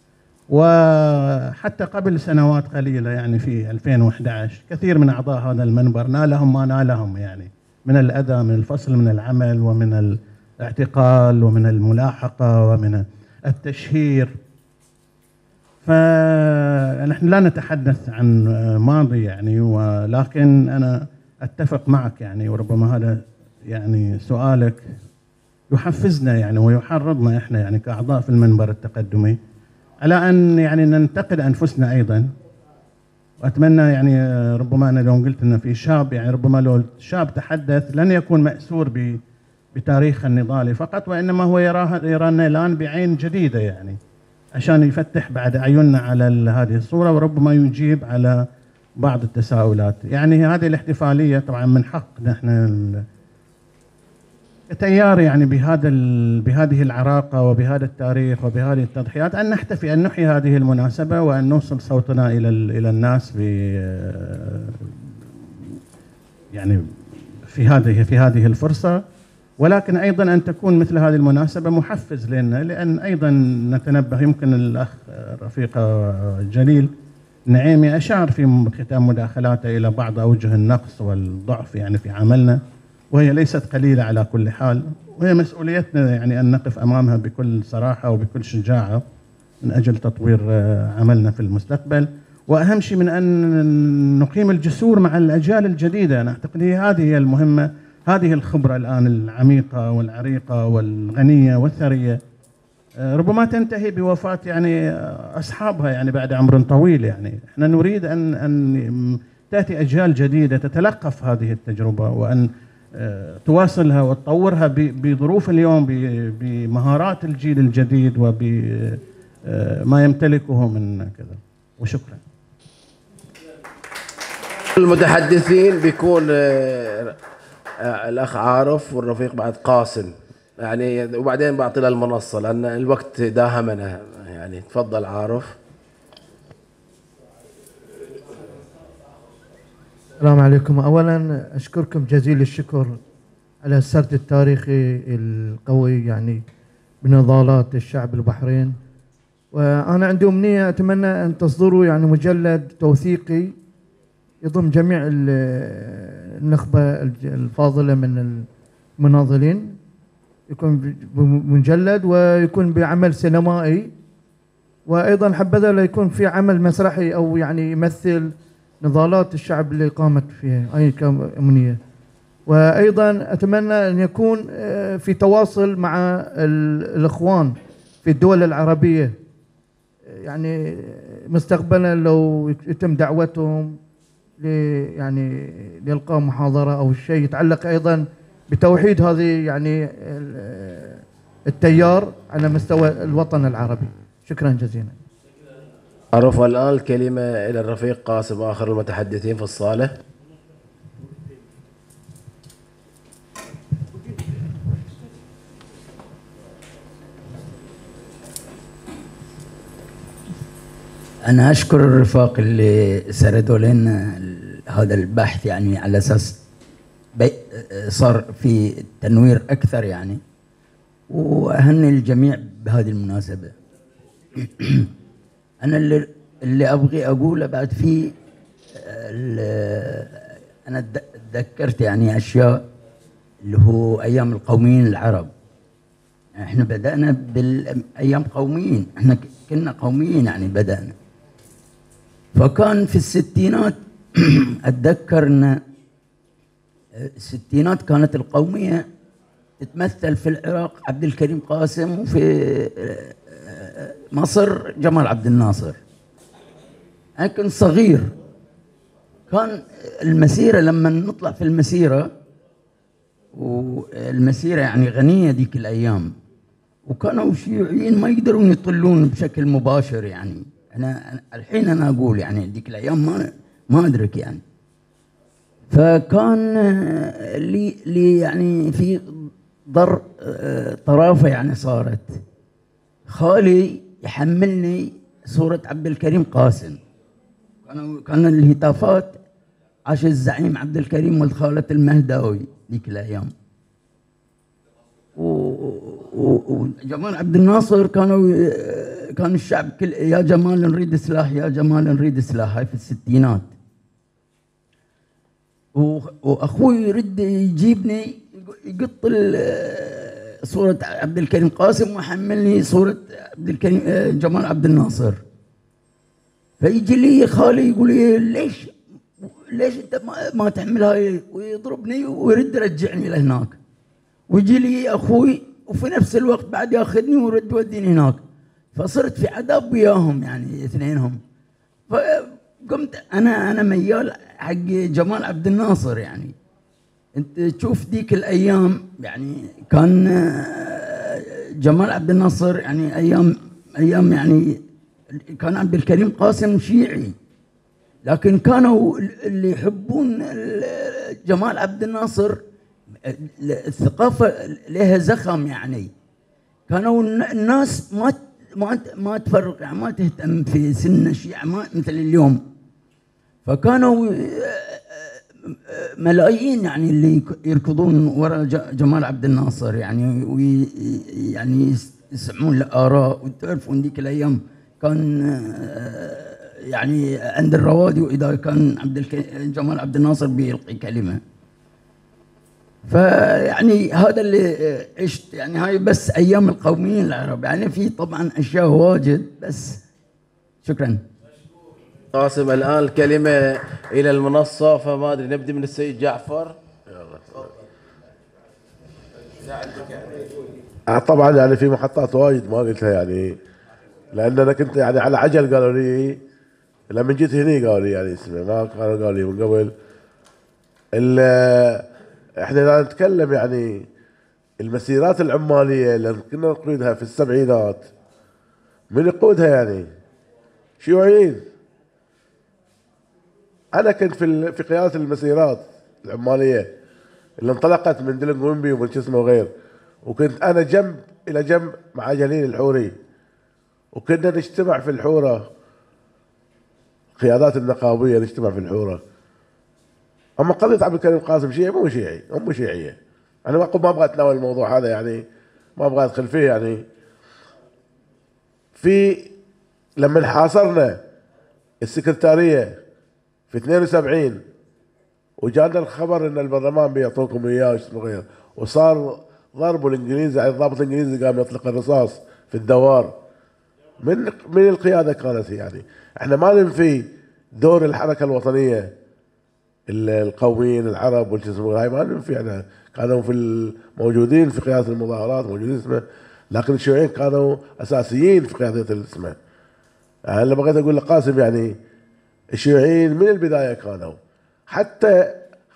S10: وحتى قبل سنوات قليلة يعني في 2011 كثير من أعضاء هذا المنبر نالهم ما نالهم يعني من الأذى، من الفصل من العمل ومن الاعتقال ومن الملاحقة ومن التشهير. فنحن لا نتحدث عن ماضي يعني، ولكن أنا أتفق معك يعني، وربما هذا يعني سؤالك يحفزنا يعني ويحرضنا إحنا يعني كأعضاء في المنبر التقدمي على أن يعني ننتقد أنفسنا أيضا. وأتمنى يعني ربما أنا لو قلت أن في شاب يعني ربما لو شاب تحدث لن يكون مأسور بتاريخ النضالي فقط، وإنما هو يرانا الآن بعين جديدة يعني عشان يفتح بعد أعيننا على هذه الصورة، وربما يجيب على بعض التساؤلات. يعني هذه الاحتفالية طبعا من حق نحن كتيار يعني بهذه العراقة وبهذا التاريخ وبهذه التضحيات أن نحتفي، أن نحيي هذه المناسبة وأن نوصل صوتنا إلى الناس يعني في هذه الفرصة، ولكن أيضا أن تكون مثل هذه المناسبة محفز لنا، لأن أيضا نتنبه. يمكن الأخ رفيق جليل نعيمي أشار في ختام مداخلاته إلى بعض أوجه النقص والضعف يعني في عملنا، وهي ليست قليلة على كل حال، وهي مسؤوليتنا يعني أن نقف أمامها بكل صراحة وبكل شجاعة من أجل تطوير عملنا في المستقبل. وأهم شيء من أن نقيم الجسور مع الأجيال الجديدة. أنا أعتقد هذه هي المهمة، هذه الخبرة الآن العميقة والعريقة والغنية والثرية ربما تنتهي بوفاة يعني أصحابها يعني بعد عمر طويل. يعني احنا نريد أن تأتي أجيال جديدة تتلقف هذه التجربة وأن تواصلها وتطورها بظروف اليوم، بمهارات الجيل الجديد وبما يمتلكه من كذا. وشكرا.
S1: المتحدثين بيكون الأخ عارف والرفيق بعد قاسم يعني، وبعدين بعطي له المنصة لأن الوقت داهمنا يعني. تفضل عارف.
S11: السلام عليكم. أولا أشكركم جزيل الشكر على السرد التاريخي القوي يعني بنضالات الشعب البحرين. وأنا عندي أمنية أتمنى أن تصدروا يعني مجلد توثيقي يضم جميع النخبة الفاضلة من المناضلين، يكون مجلد ويكون بعمل سينمائي، وأيضا حبذا لا يكون في عمل مسرحي أو يعني يمثل نضالات الشعب اللي قامت فيها. أي أمنية. وأيضا أتمنى أن يكون في تواصل مع الإخوان في الدول العربية، يعني مستقبلا لو يتم دعوتهم يعني لإلقاء محاضرة أو شيء يتعلق أيضا بتوحيد هذه يعني التيار على مستوى الوطن العربي. شكرا جزيلا.
S1: أرفع الآن الكلمة إلى الرفيق قاسم آخر المتحدثين في الصالة.
S12: أنا أشكر الرفاق اللي سردوا لنا هذا البحث يعني على أساس صار في تنوير أكثر يعني، وأهني الجميع بهذه المناسبة. أنا اللي أبغي أقوله بعد في أنا تذكرت يعني أشياء اللي هو أيام القوميين العرب. إحنا بدأنا بالأيام قوميين، إحنا كنا قوميين يعني بدأنا. فكان في الستينات أتذكر أن الستينات كانت القومية تتمثل في العراق عبد الكريم قاسم، وفي مصر جمال عبد الناصر. أنا كنت صغير، كان المسيرة لما نطلع في المسيرة، والمسيرة يعني غنية ديك الأيام، وكانوا الشيوعيين ما يقدرون يطلون بشكل مباشر يعني. أنا الحين أنا أقول يعني ديك الأيام ما أدرك يعني. فكان لي يعني في طرافة يعني صارت، خالي يحملني صورة عبد الكريم قاسم. كان الهتافات عاش الزعيم عبد الكريم ولد خالة المهداوي ذيك الأيام، وجمال عبد الناصر كان الشعب كل يا جمال نريد سلاح، يا جمال نريد سلاح. هاي في الستينات. واخوي يرد يجيبني يقط صورة عبد الكريم قاسم ويحملني صورة عبد الكريم جمال عبد الناصر. فيجي لي خالي يقول لي ليش انت ما تحمل هاي، ويضربني ويرد يرجعني لهناك. ويجي لي اخوي وفي نفس الوقت بعد ياخذني ويرد يوديني هناك. فصرت في عذاب وياهم يعني اثنينهم. فقمت انا ميال حق جمال عبد الناصر يعني. انت تشوف ديك الايام يعني كان جمال عبد الناصر يعني ايام يعني كان عبد الكريم قاسم شيعي، لكن كانوا اللي يحبون جمال عبد الناصر الثقافة لها زخم يعني. كانوا الناس ما تفرق يعني، ما تهتم في سن الشيعة مثل اليوم. فكانوا ملايين يعني اللي يركضون وراء جمال عبد الناصر يعني، يعني يسمعون الآراء. وتعرفون ذيك الأيام كان يعني عند الروادي إذا كان جمال عبد الناصر بيلقي كلمة. فيعني هذا اللي عشت يعني. هاي بس أيام القوميين العرب يعني، في طبعا أشياء واجد بس. شكرا.
S1: قاسم الآن الكلمة إلى المنصة، فما أدري نبدأ من السيد جعفر.
S4: طبعا يعني في محطات وايد ما قلتها يعني، لأن أنا كنت يعني على عجل. قالوا لي لما جيت هني قالوا لي يعني اسمع، ما قالوا لي من قبل. احنا لا نتكلم يعني المسيرات العمالية اللي كنا نقودها في السبعينات، من يقودها يعني؟ شيوعيين. أنا كنت في قيادة المسيرات العمالية اللي انطلقت من دلنج وينبي ومن شو اسمه وغير، وكنت أنا جنب إلى جنب مع جليل الحوري، وكنا نجتمع في الحورة، قيادات النقابية نجتمع في الحورة. اما قضيه عبد الكريم قاسم شيعي مو شيعي، هم شيعيه. انا ما ابغى اتناول الموضوع هذا يعني، ما ابغى ادخل فيه يعني. في لما حاصرنا السكرتاريه في 72 وجانا الخبر ان البرلمان بيعطوكم اياه واسمه غير، وصار ضربوا الانجليزي، يعني الضابط الانجليزي قام يطلق الرصاص في الدوار. من القياده كانت يعني. احنا ما ننفي دور الحركه الوطنيه القوميين العرب والجزء هاي، ما ننفي. احنا كانوا موجودين في قياده المظاهرات، موجودين اسمه، لكن الشيوعيين كانوا اساسيين في قياده الاسمه. يعني لما بغيت اقول لقاسم يعني الشيوعيين من البدايه كانوا، حتى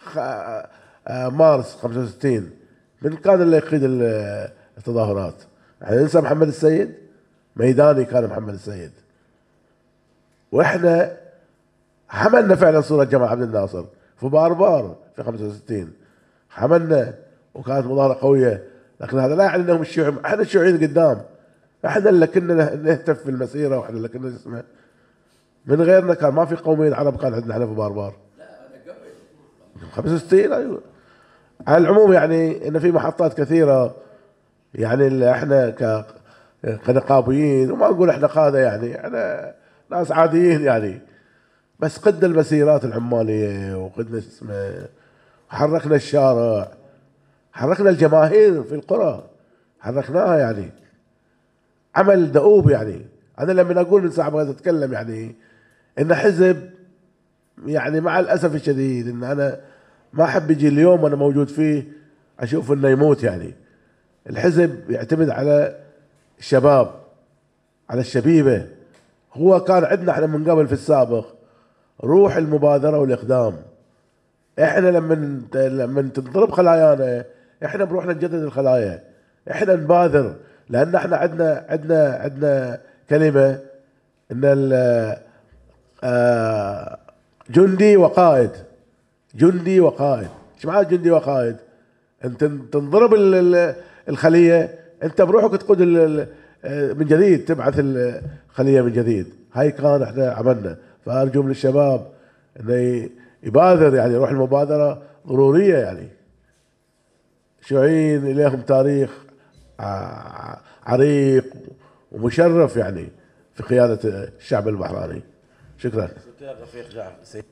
S4: مارس 65 من كان اللي يقيد التظاهرات؟ احنا ننسى محمد السيد؟ ميداني كان محمد السيد. واحنا حملنا فعلا صورة جمال عبد الناصر في باربار في 65، حملنا وكانت مظاهرة قوية. لكن هذا لا يعني انهم الشيوعيين، احنا الشيوعيين قدام، احنا اللي كنا نهتف في المسيرة، واحنا اللي كنا نسمع. من غيرنا كان ما في قوميين عرب كان عندنا احنا في باربار. لا هذا قبل 65. ايوه. على العموم يعني ان في محطات كثيرة يعني اللي احنا كنقابيين، وما نقول احنا قادة يعني، احنا ناس عاديين يعني، بس قدنا المسيرات العمالية وقدنا اسمه، حركنا الشارع، حركنا الجماهير في القرى، حركناها يعني. عمل دؤوب يعني. انا لما اقول من ساعة بغيت اتكلم يعني ان حزب، يعني مع الاسف الشديد ان انا ما احب يجي اليوم وانا موجود فيه اشوف انه يموت يعني. الحزب يعتمد على الشباب، على الشبيبة. هو كان عندنا احنا من قبل في السابق روح المبادرة والإقدام. احنا لما تنضرب خلايانا احنا بروحنا نجدد الخلايا، احنا نبادر، لان احنا عندنا كلمة ان جندي وقائد. جندي وقائد. ايش معنى جندي وقائد؟ انت تنضرب الخلية، انت بروحك تقود من جديد، تبعث الخلية من جديد. هاي كان احنا عملنا. فارجو من الشباب انه يبادر يعني، روح المبادرة ضرورية يعني. الشيوعيين اليهم تاريخ عريق ومشرف يعني في قيادة الشعب البحراني. شكرا.
S1: رفيق جعفر.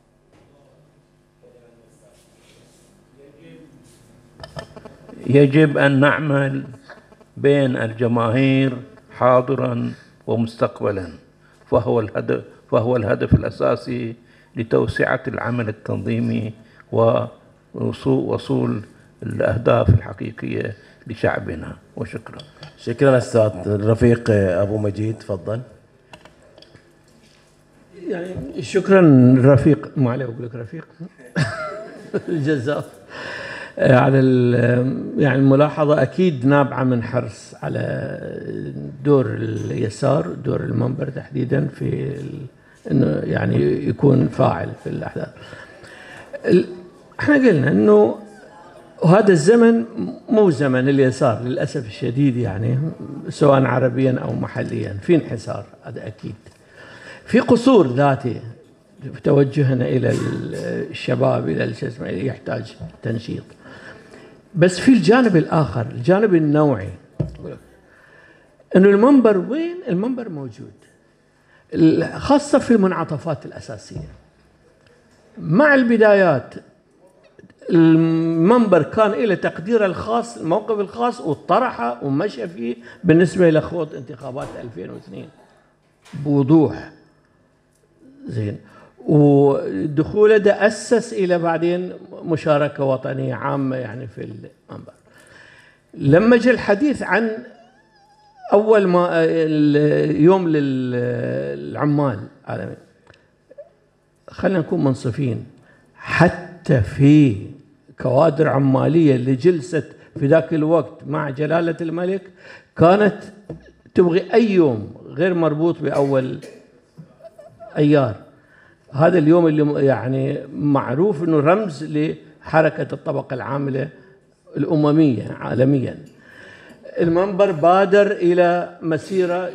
S2: يجب أن نعمل بين الجماهير حاضرا ومستقبلا، فهو الهدف الأساسي لتوسعة العمل التنظيمي ووصول الأهداف الحقيقية لشعبنا. وشكرا.
S1: شكرا أستاذ. الرفيق أبو مجيد تفضل.
S5: يعني شكرا رفيق، ما عليه أقول لك رفيق الجزاء على يعني الملاحظة أكيد نابعة من حرص على دور اليسار، دور المنبر تحديدا في إنه يعني يكون فاعل في الأحداث. احنا قلنا إنه وهذا الزمن مو زمن اليسار للأسف الشديد يعني، سواء عربيا أو محليا، في انحسار، هذا أكيد. في قصور ذاتي في توجهنا إلى الشباب، إلى الجسم يحتاج تنشيط. بس في الجانب الآخر، الجانب النوعي، إنه المنبر وين؟ المنبر موجود، خاصة في المنعطفات الأساسية. مع البدايات المنبر كان له تقديره الخاص، الموقف الخاص، وطرحه ومشى فيه بالنسبة إلى خوض انتخابات 2002 بوضوح. زين. ودخوله ده أسس إلى بعدين مشاركة وطنية عامة يعني في المنبر. لما جاء الحديث عن أول ما يوم للعمال العالمي، خلينا نكون منصفين، حتى في كوادر عمالية اللي جلست في ذاك الوقت مع جلالة الملك كانت تبغي أي يوم غير مربوط بأول أيار. هذا اليوم اللي يعني معروف أنه رمز لحركة الطبقة العاملة الأممية عالميا. المنبر بادر إلى مسيرة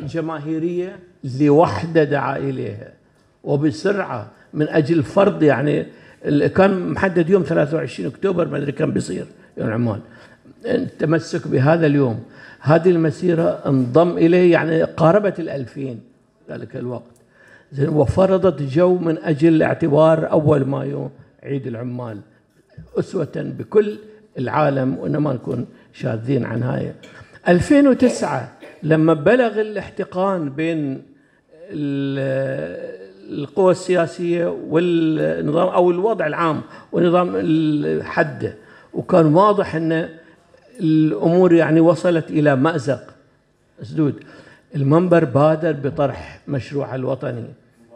S5: جماهيرية لوحدة دعا إليها وبسرعة من أجل فرض يعني كان محدد يوم 23 أكتوبر، ما أدري كم بيصير يوم العمال. التمسك بهذا اليوم، هذه المسيرة انضم إليه يعني قاربت 2000 ذلك الوقت، وفرضت جو من أجل اعتبار أول مايو عيد العمال أسوة بكل العالم، وإنما نكون شاذين عن هاي. 2009 لما بلغ الاحتقان بين القوى السياسية والنظام أو الوضع العام ونظام الحد، وكان واضح أن الأمور يعني وصلت إلى مأزق مسدود، المنبر بادر بطرح مشروع الوطني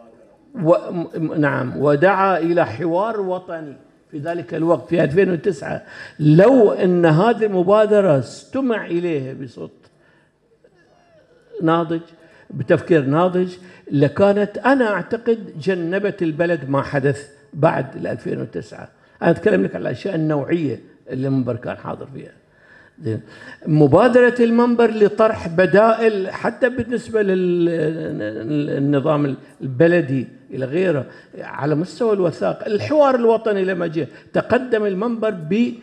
S5: نعم، ودعا إلى حوار وطني في ذلك الوقت في 2009. لو أن هذه المبادرة استمع إليها بصوت ناضج بتفكير ناضج، لكانت أنا أعتقد جنبت البلد ما حدث بعد 2009. أنا أتكلم لك على الأشياء النوعية اللي المنبر كان حاضر فيها. مبادرة المنبر لطرح بدائل حتى بالنسبة للنظام البلدي إلى غيره على مستوى الوثائق. الحوار الوطني لما جاء تقدم المنبر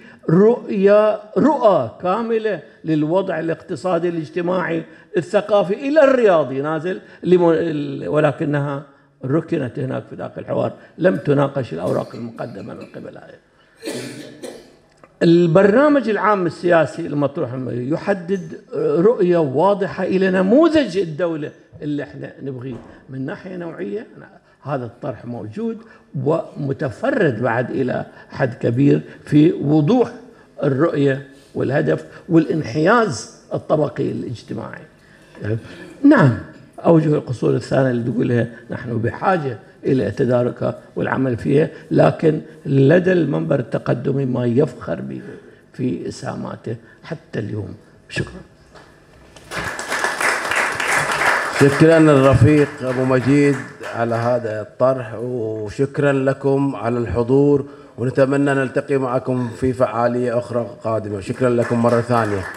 S5: رؤى كاملة للوضع الاقتصادي الاجتماعي الثقافي إلى الرياضي نازل، ولكنها ركنت هناك في ذاك الحوار، لم تناقش الأوراق المقدمة من قبل هذا. البرنامج العام السياسي المطروح يحدد رؤية واضحة إلى نموذج الدولة اللي احنا نبغيه من ناحية نوعية. هذا الطرح موجود ومتفرد بعد إلى حد كبير في وضوح الرؤية والهدف والانحياز الطبقي الاجتماعي. نعم، أوجه القصور الثانية اللي تقولها نحن بحاجة إلى تداركها والعمل فيها، لكن لدى المنبر التقدمي ما يفخر به في إسهاماته حتى اليوم. شكرا.
S1: شكرا للرفيق أبو مجيد على هذا الطرح، وشكرا لكم على الحضور، ونتمنى نلتقي معكم في فعالية أخرى قادمة. شكرا لكم مرة ثانية.